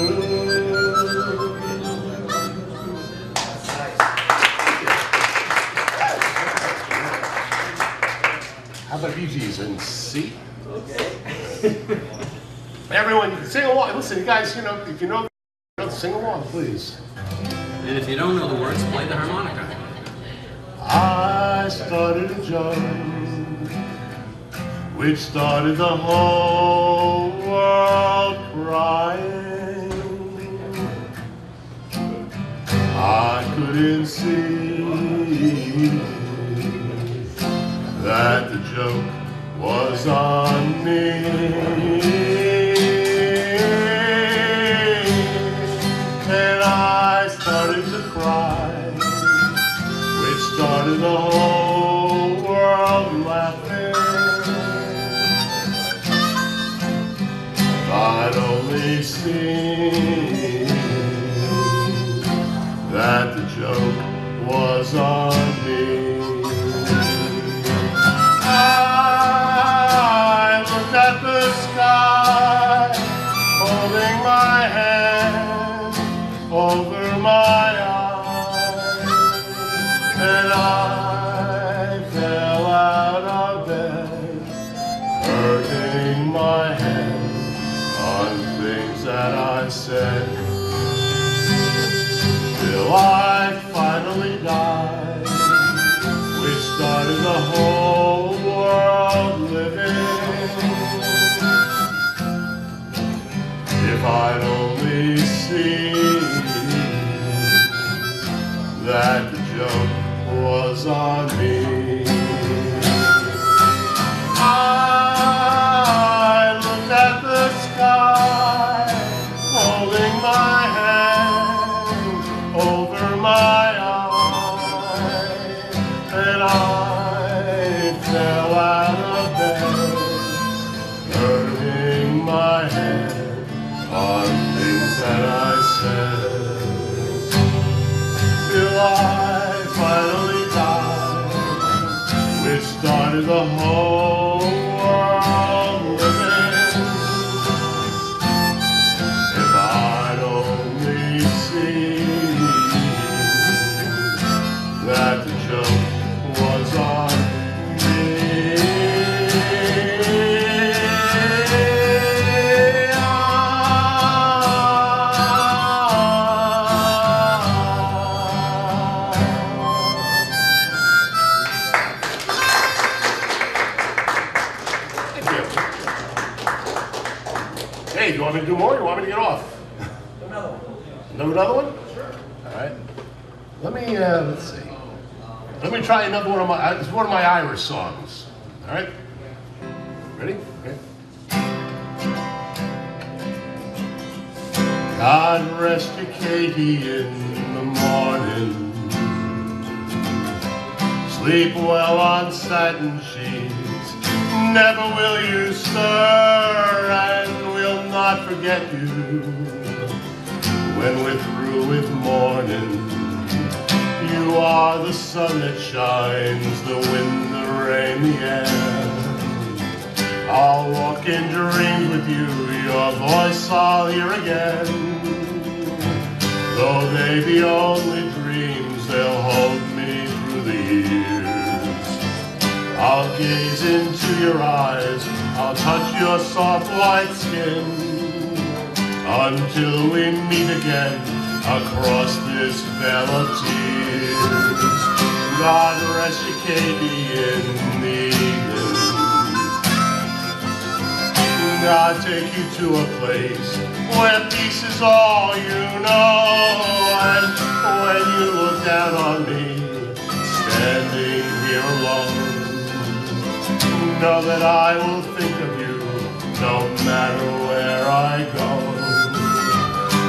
How about Bee Gees in C? Okay. Everyone, sing along. Listen, you guys, you know, if you know, sing along, please. And if you don't know the words, play the harmonica. I started a joke which started the whole world crying. I couldn't see that the joke was on me. And I started to cry, which started the whole world laughing. If I'd only seen that the joke was on me. I looked at the sky, holding my hand over my eyes, and I fell out of bed, hurting my head on things that I said, till I finally died, which started the whole world living. If I'd only seen that the joke was on me. I looked at the sky, holding my hand over my eyes, and I fell out of bed, hurting my head on things that I said, till I finally died, which started the whole world living. If I'd only seen that the joke was on me. Hey, do you want me to do more or you want me to get off? Another one. Another one? Sure. All right. Let me, let's see. Let me try another one of my, it's one of my Irish songs. All right? Ready? Okay. God rest you, Katie, in the morning. Sleep well on satin sheets. Never will you stir, and we'll not forget you when we're through with morning. You are the sun that shines, the wind, the rain, the air. I'll walk in dreams with you, your voice I'll hear again. Though they be only dreams, they'll hold me through the years. I'll gaze into your eyes, I'll touch your soft white skin, until we meet again across this vale of tears. God rest you, Katie, in the evening. God take you to a place where peace is all you know. And when you look down on me, standing here alone, know that I will think of you no matter where I go.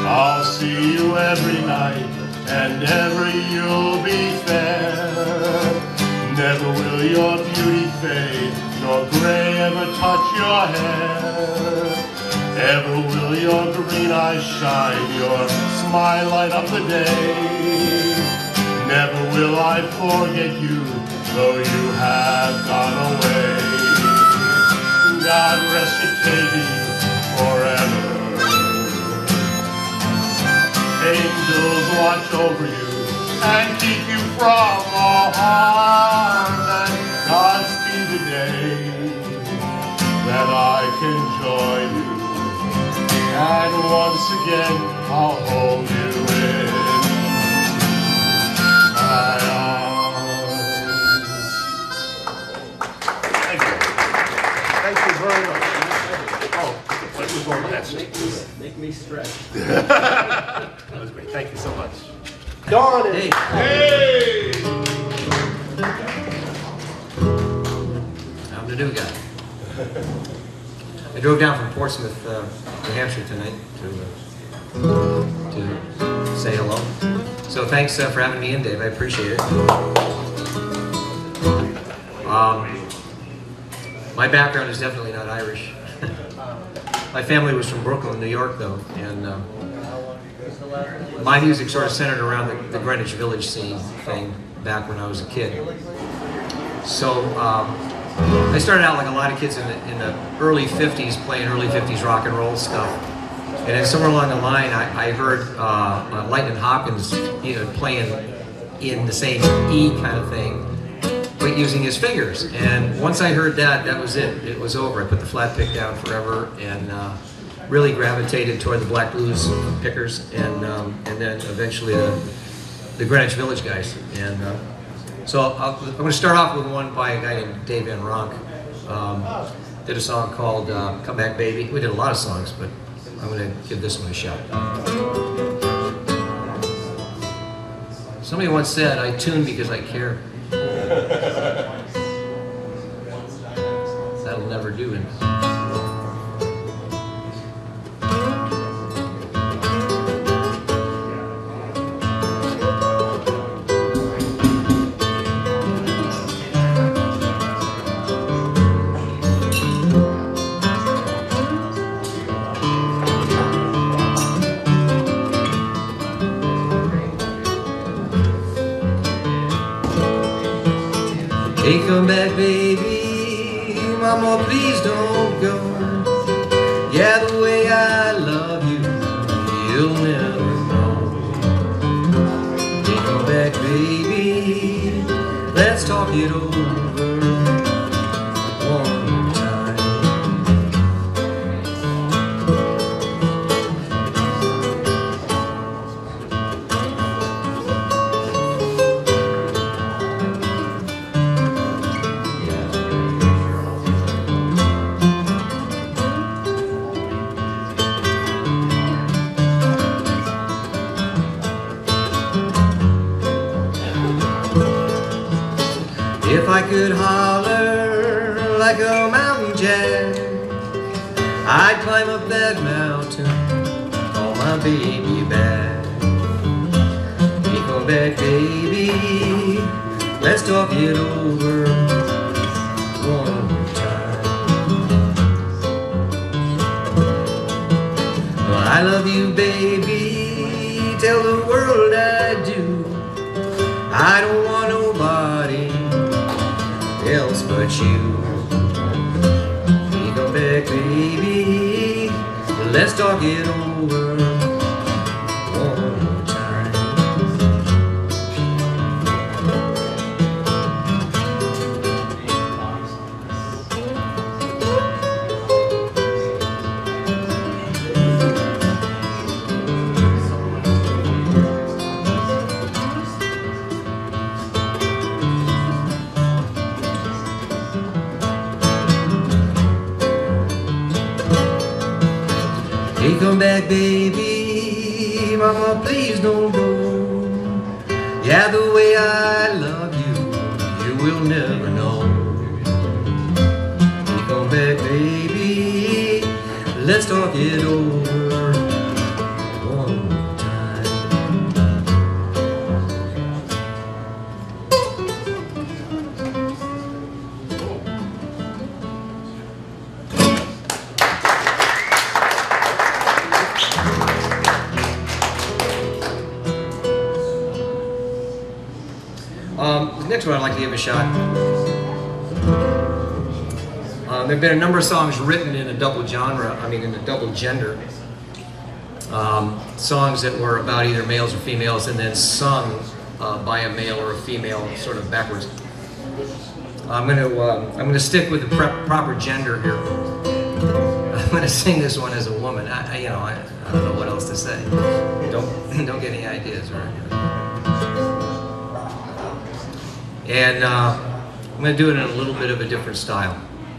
I'll see you every night, and never you'll be fair. Never will your beauty fade, nor gray ever touch your hair. Ever will your green eyes shine, your smile light up the day. Never will I forget you, though you have gone away. God rest you, Katie, forever. Angels watch over you and keep you from all harm. And Godspeed the day that I can join you. And once again I'll hold you in my arms. Thank you. Thank you very much. Oh, what was wrong with that? Make me stretch. That was great. Thank you so much. Dawn is... Hey! I'm the new guy. I drove down from Portsmouth, New Hampshire tonight to say hello. So thanks for having me in, Dave. I appreciate it. My background is definitely not Irish. My family was from Brooklyn, New York, though, and my music sort of centered around the Greenwich Village scene thing back when I was a kid. So I started out like a lot of kids in the early 50s playing early 50s rock and roll stuff. And then somewhere along the line I heard Lightning Hopkins, you know, playing in the same E kind of thing, but using his fingers. And once I heard that, that was it. It was over. I put the flat pick down forever and really gravitated toward the black blues pickers and then eventually the Greenwich Village guys. And so I'm going to start off with one by a guy named Dave Lacroix. Did a song called Come Back Baby. We did a lot of songs, but I'm going to give this one a shot. Somebody once said, I tune because I care. That'll never do it. Hey, come back, baby, mama, please don't go. Yeah, the way I love you, you'll never know. Hey, come back, baby, let's talk it over one more time. If I could holler like a mountain jack, I'd climb up that mountain, call my baby back. Hey, come back, baby, let's talk it over one more time. Well, I love you, baby, tell the world I do. I don't want nobody else but you. Hey, come back, baby, let's talk it over one more time. Hey, come back, baby, mama, please don't go. Yeah, the way I love you, you will never know. Hey, come back, baby, let's talk it over one next one I'd like to give a shot. There have been a number of songs written in a double genre, in a double gender. Songs that were about either males or females and then sung by a male or a female, sort of backwards. I'm gonna stick with the proper gender here. I'm gonna sing this one as a woman. I don't know what else to say. Don't get any ideas, right? And I'm gonna do it in a little bit of a different style.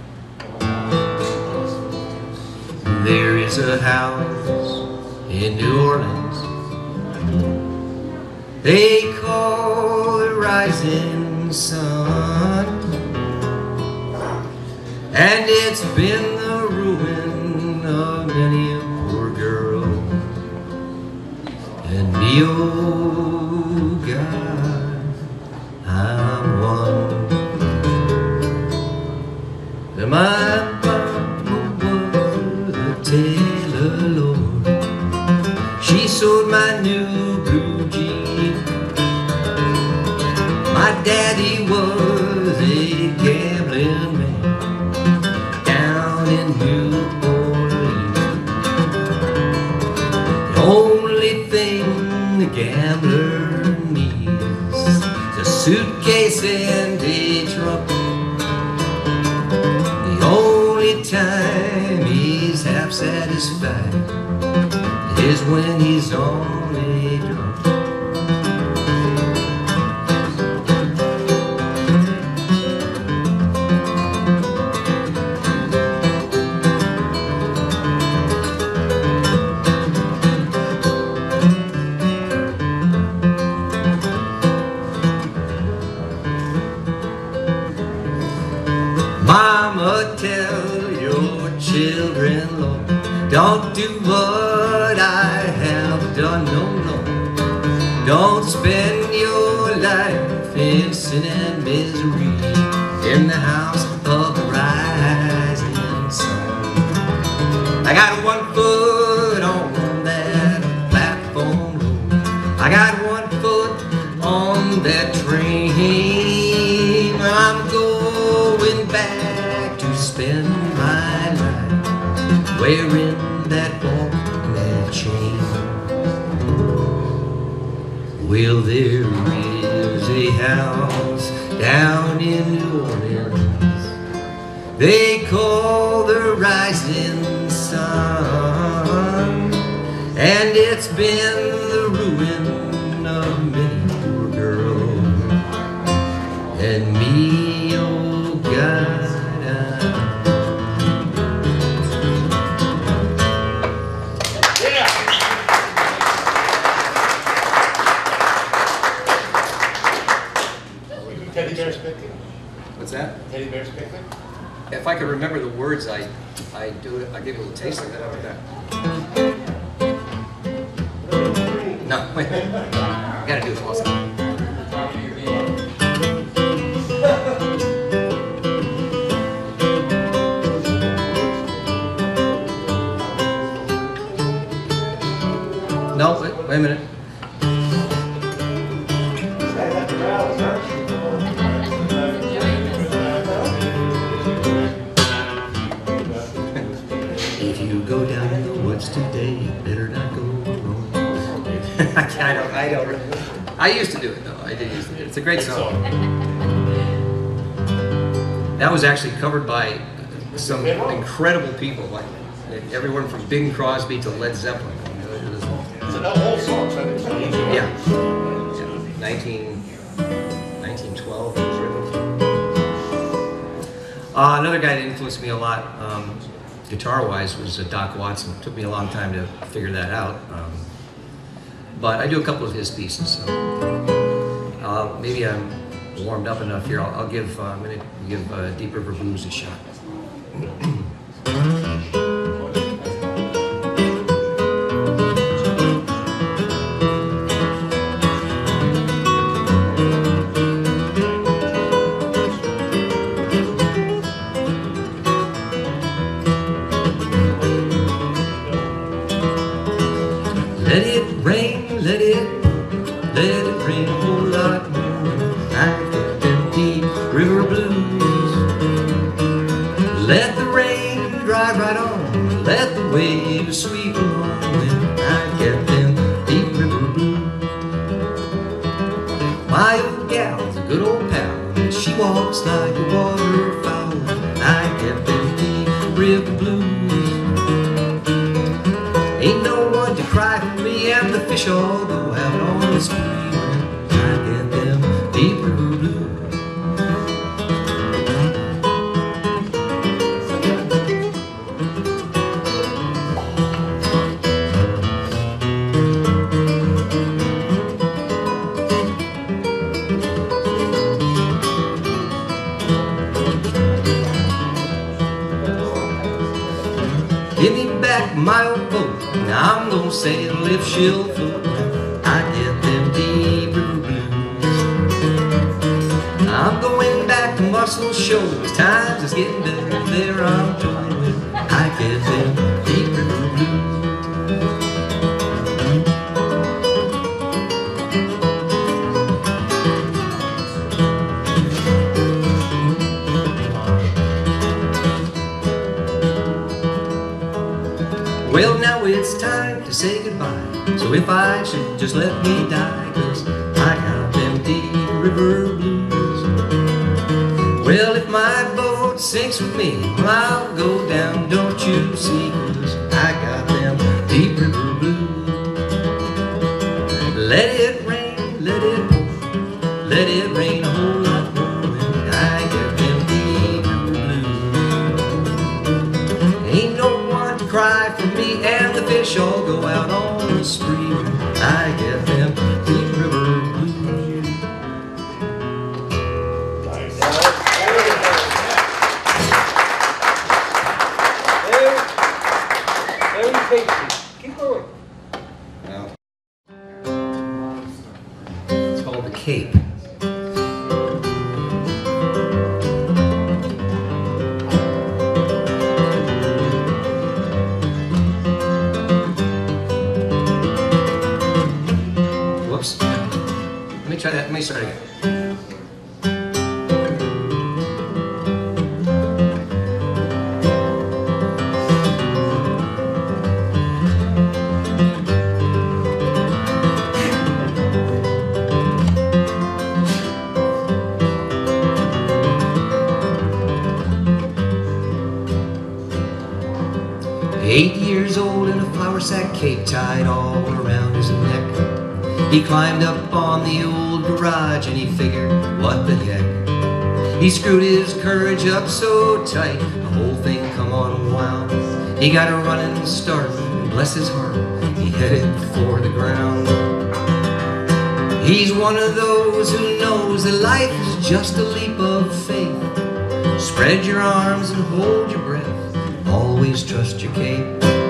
There is a house in New Orleans they call the rising sun, and it's been the ruin of many a poor girl and me. Oh God, I'm one. My Taylor Lord, she sewed my new blue jean. My daddy was a gambling man down in New Orleans. The only thing the gambler needs is a suitcase and a trunk. The only time he's half satisfied is when he's on a drunk. Mama, tell your children, Lord, don't do what I have done, no, no. Don't spend your life in sin and misery in the house of the rising sun. I got 1 foot on that platform road. I got 1 foot on that train. I'm going back to spend my life wearing that ball and that chain. Well, there is a house down in New Orleans they call the rising sun, and it's been the ruin of many poor girls and me. Oh God, Teddy Bear's Picnic? what's that? Teddy Bear's Picnic? If I could remember the words, I do it. I give it a little taste like that. How about that? No, wait. I gotta do it also. No, wait a minute. If you go down in the woods today, you better not go alone. I don't. I used to do it though. I did used to do it. It's a great song. That was actually covered by some incredible people, like everyone from Bing Crosby to Led Zeppelin. It's an old song, so it's not easy. Yeah. 1912 it was written. Another guy that influenced me a lot, guitar-wise, was Doc Watson. It took me a long time to figure that out. But I do a couple of his pieces, so maybe I'm warmed up enough here. I'm going to give Deep River Blues a shot. Let it rain, let it rain a whole lot more after creep along when I get them deep river blues. My old gal's a good old pal, and she walks like a waterfowl when I get them deep river blues. Ain't no one to cry for me, and the fish all go out on the spree when I get them deep river blues. Give me back my old boat, and I'm gonna sail if she'll float when I get them deep river blues. I'm going back to Muscle Shoals, times is getting better there, I'm told, when I get them deep river blues. Well, now it's time to say goodbye, so if I should just let me die, 'cause I got them deep river blues. Well, if my boat sinks with me, well, I'll go down, don't you see, 'cause I got them deep river blues. Let it rain, let it pour, let it rain a whole lot more when I get them deep river blues. Ain't no one to cry for me, and the fish all go out on the spree when I get them deep river blues. Very tasty. Keep going. It's called the Cape. Whoops. Let me try that. Let me start again. 8 years old in a flour sack cape tied all around his neck. He climbed up on the old garage and he figured, what the heck. He screwed his courage up so tight, the whole thing come unwound. He got a running start, and bless his heart, he headed for the ground. He's one of those who knows that life is just a leap of faith. Spread your arms and hold your breath. Always trust your cape.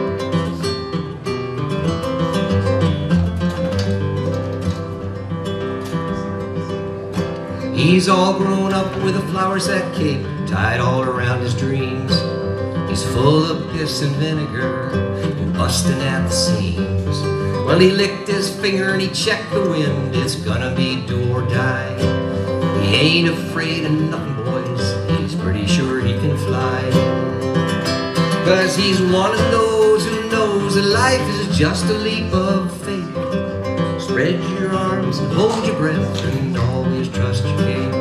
He's all grown up with a flour sack cape tied all around his dreams. He's full of piss and vinegar and busting at the seams. Well, he licked his finger and he checked the wind. It's gonna be do or die. He ain't afraid of nothing, boys. He's pretty sure he can fly. 'Cause he's one of those who knows that life is just a leap of faith. Spread your arms and hold your breath and always trust your cape.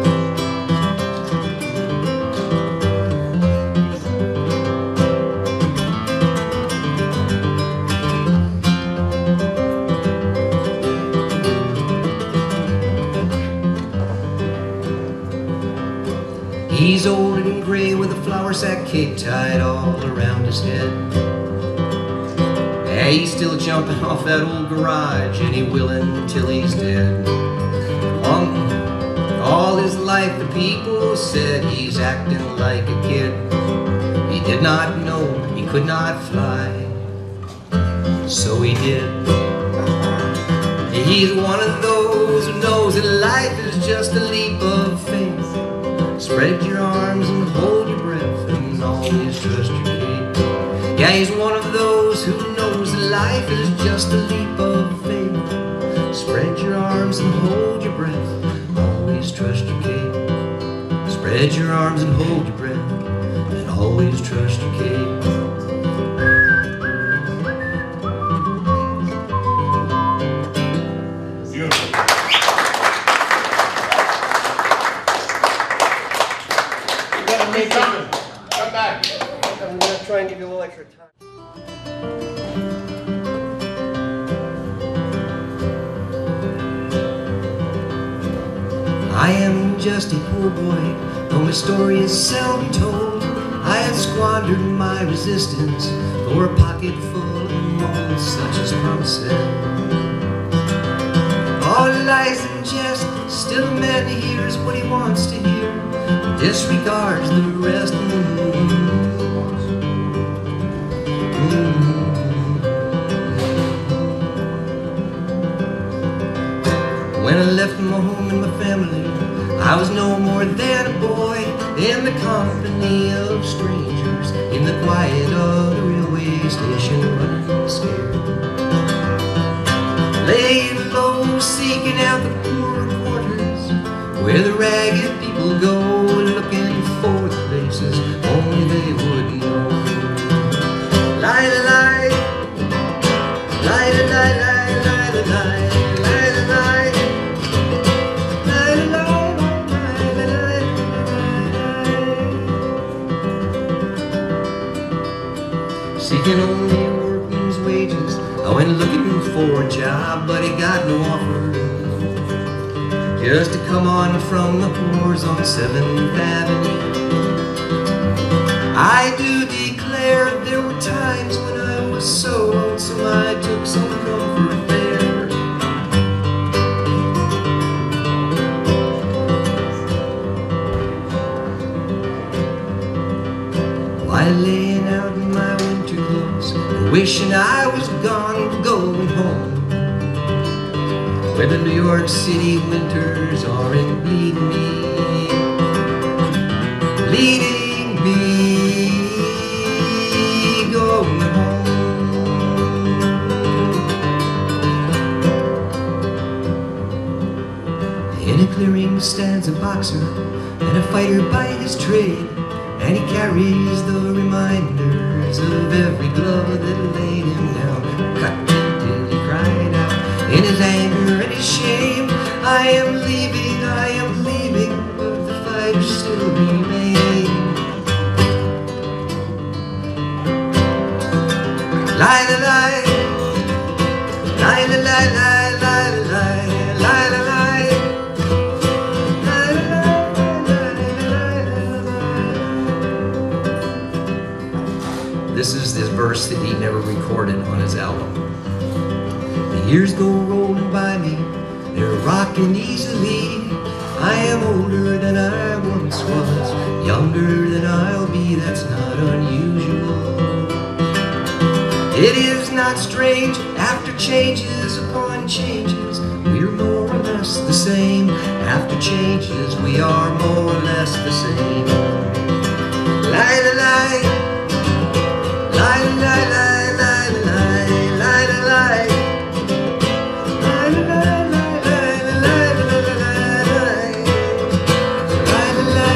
He's old and gray with a flour sack cape tied all around his head. Yeah, he's still jumping off that old garage, and he will until he's dead. All his life the people said he's acting like a kid. He did not know he could not fly, so he did. He's one of those who knows that life is just a leap of faith. Spread your arms and hold your breath and always trust your cape. Yeah, he's one of those who knows that life is just a leap of faith. Spread your arms and hold your breath, always trust your cape. Spread your arms and hold your breath and always trust your cape. just a poor boy, though my story is seldom told. I had squandered my resistance for a pocket full of mold, such as promises. All lies and jest, still a man hears what he wants to hear, disregards the rest. When I left my home and my family, I was no more than a boy in the company of strangers, in the quiet of the railway station, running scared. Laying low, seeking out the poorer quarters, where the ragged people go, looking for the places only they would know. Lie, lie, lie, lie, lie, lie, lie, lie, lie, lie. Seeking only workman's wages, I went looking for a job, but he got no offer. Just to come on from the whores on 7th Avenue. I do declare there were times when I was so lonesome I took some comfort there. While laying out in my winter clothes, wishing I was gone, going home, where the New York City winters are in bleeding me, going home. In a clearing stands a boxer and a fighter by his trade, and he carries the reminders of every glove that laid him down, cut till he cried out in his anger and his shame, I am leaving, but the fighters still remain. Lie, lie, lie, lie, lie, lie, lie, lie, lie, lie, lie, lie. This is this verse that he never recorded on his album. The years go rolling by me, they're rocking easily. I am older than I once was, younger than I'll be, that's not unusual. It is not strange, after changes upon changes, we're more or less the same. After changes, we are more or less the same. Lie, lie, lie. Lie, lie, lie, lie, lie, lie, lie, lie. Lie, lie, lie, lie, lie, lie, lie, lie, lie.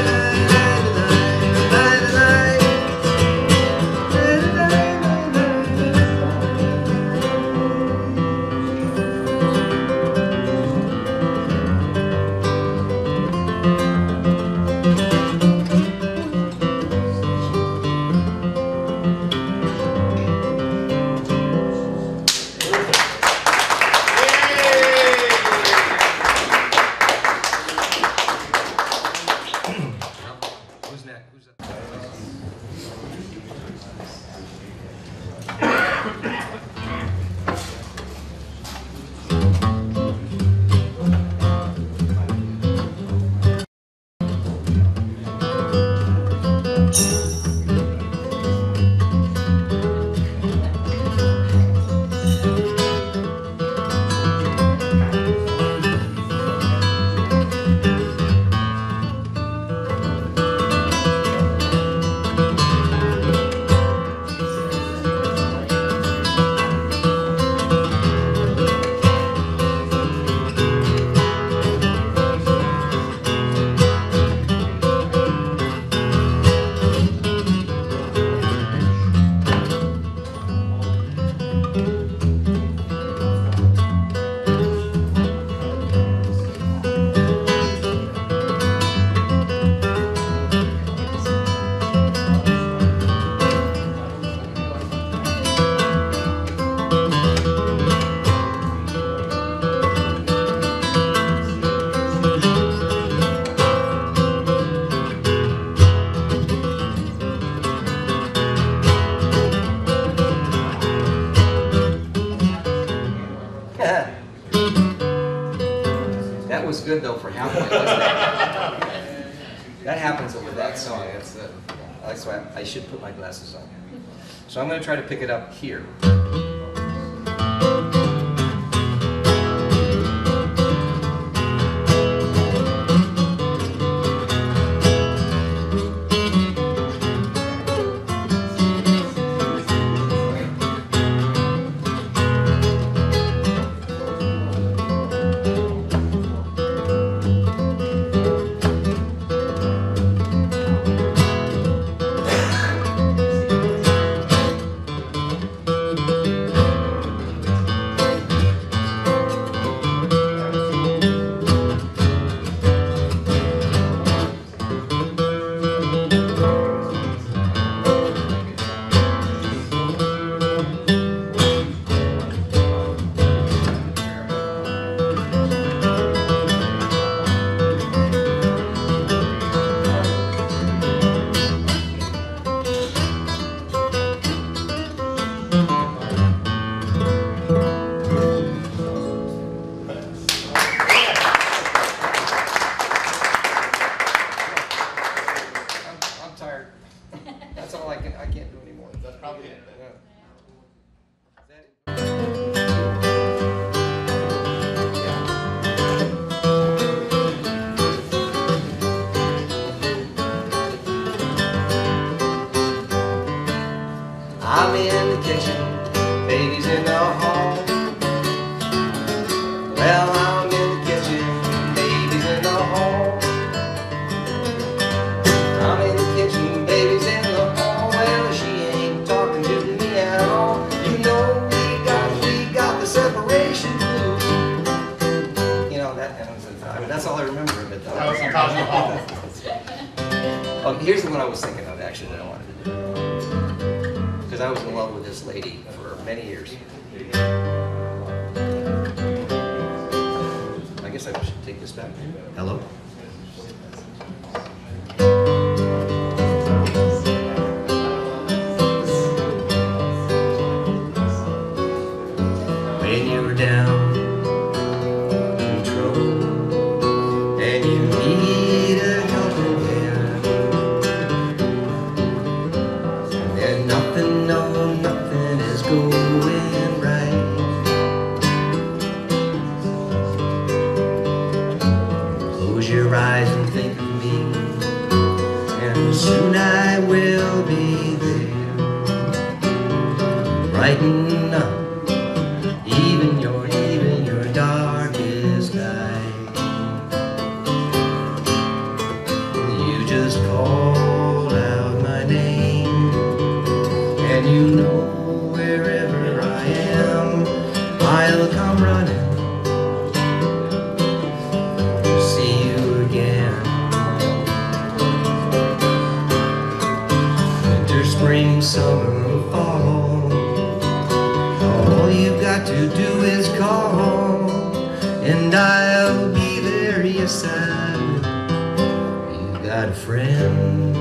good though for half my list. That happens with that song. That's why I should put my glasses on. So I'm going to try to pick it up here. I'm in the kitchen, baby's in the hall. Well, I'm in the kitchen, baby's in the hall. I'm in the kitchen, baby's in the hall. Well, she ain't talking to me at all. You know we got the separation blues. You know, that's all I remember of it though. That was the Taj Mahal. Oh, here's the one I was thinking of actually that I wanted to do. Because I was in love with this lady for many years. I guess I should take this back. Hello? When you were down in trouble and you need a helping hand, and nothing, no, nothing is going right. Close your eyes and think of me, and soon I will be there, brighten up even your darkest night. You just call out my name, and you know wherever I am, I'll come running to see you again. Winter, spring, summer, or fall, all you've got to do is call, and I'll be there, yes I will. You've got a friend.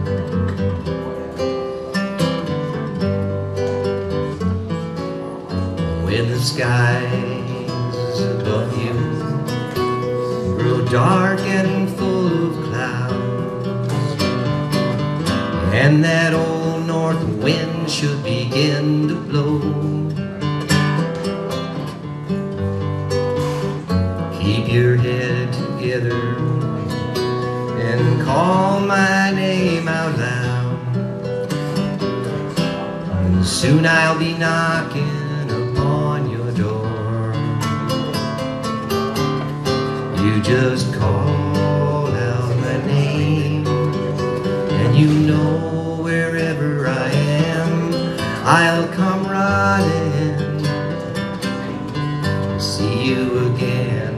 When the skies above you grow dark and full of clouds, and that old north wind should begin to blow, keep your head together and call my name out loud, and soon I'll be knocking upon your door. You just call out my name, and you know wherever I am, I'll come running to see you again.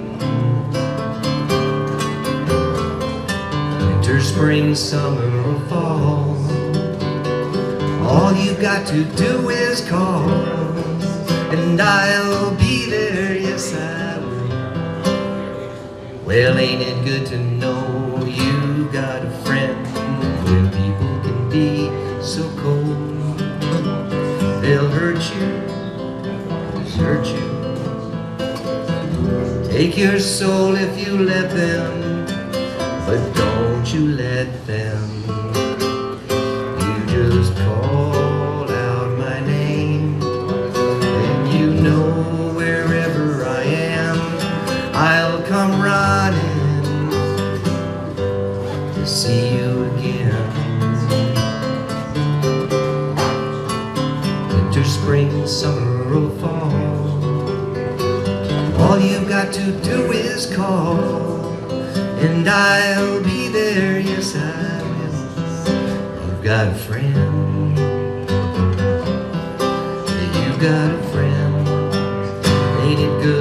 Winter, spring, summer, or fall, all you've got to do is call, and I'll be there, yes I will. Well, ain't it good to know you got a friend when people can be so cold? They'll hurt you, desert you, take your soul if you let them, but don't you let them. You just call out my name, and you know wherever I am, I'll come running to see you again. Winter, spring, summer, or fall, all you've got to do is call, and I'll be there, yes I will. You've got a friend, you've got a friend, ain't it good?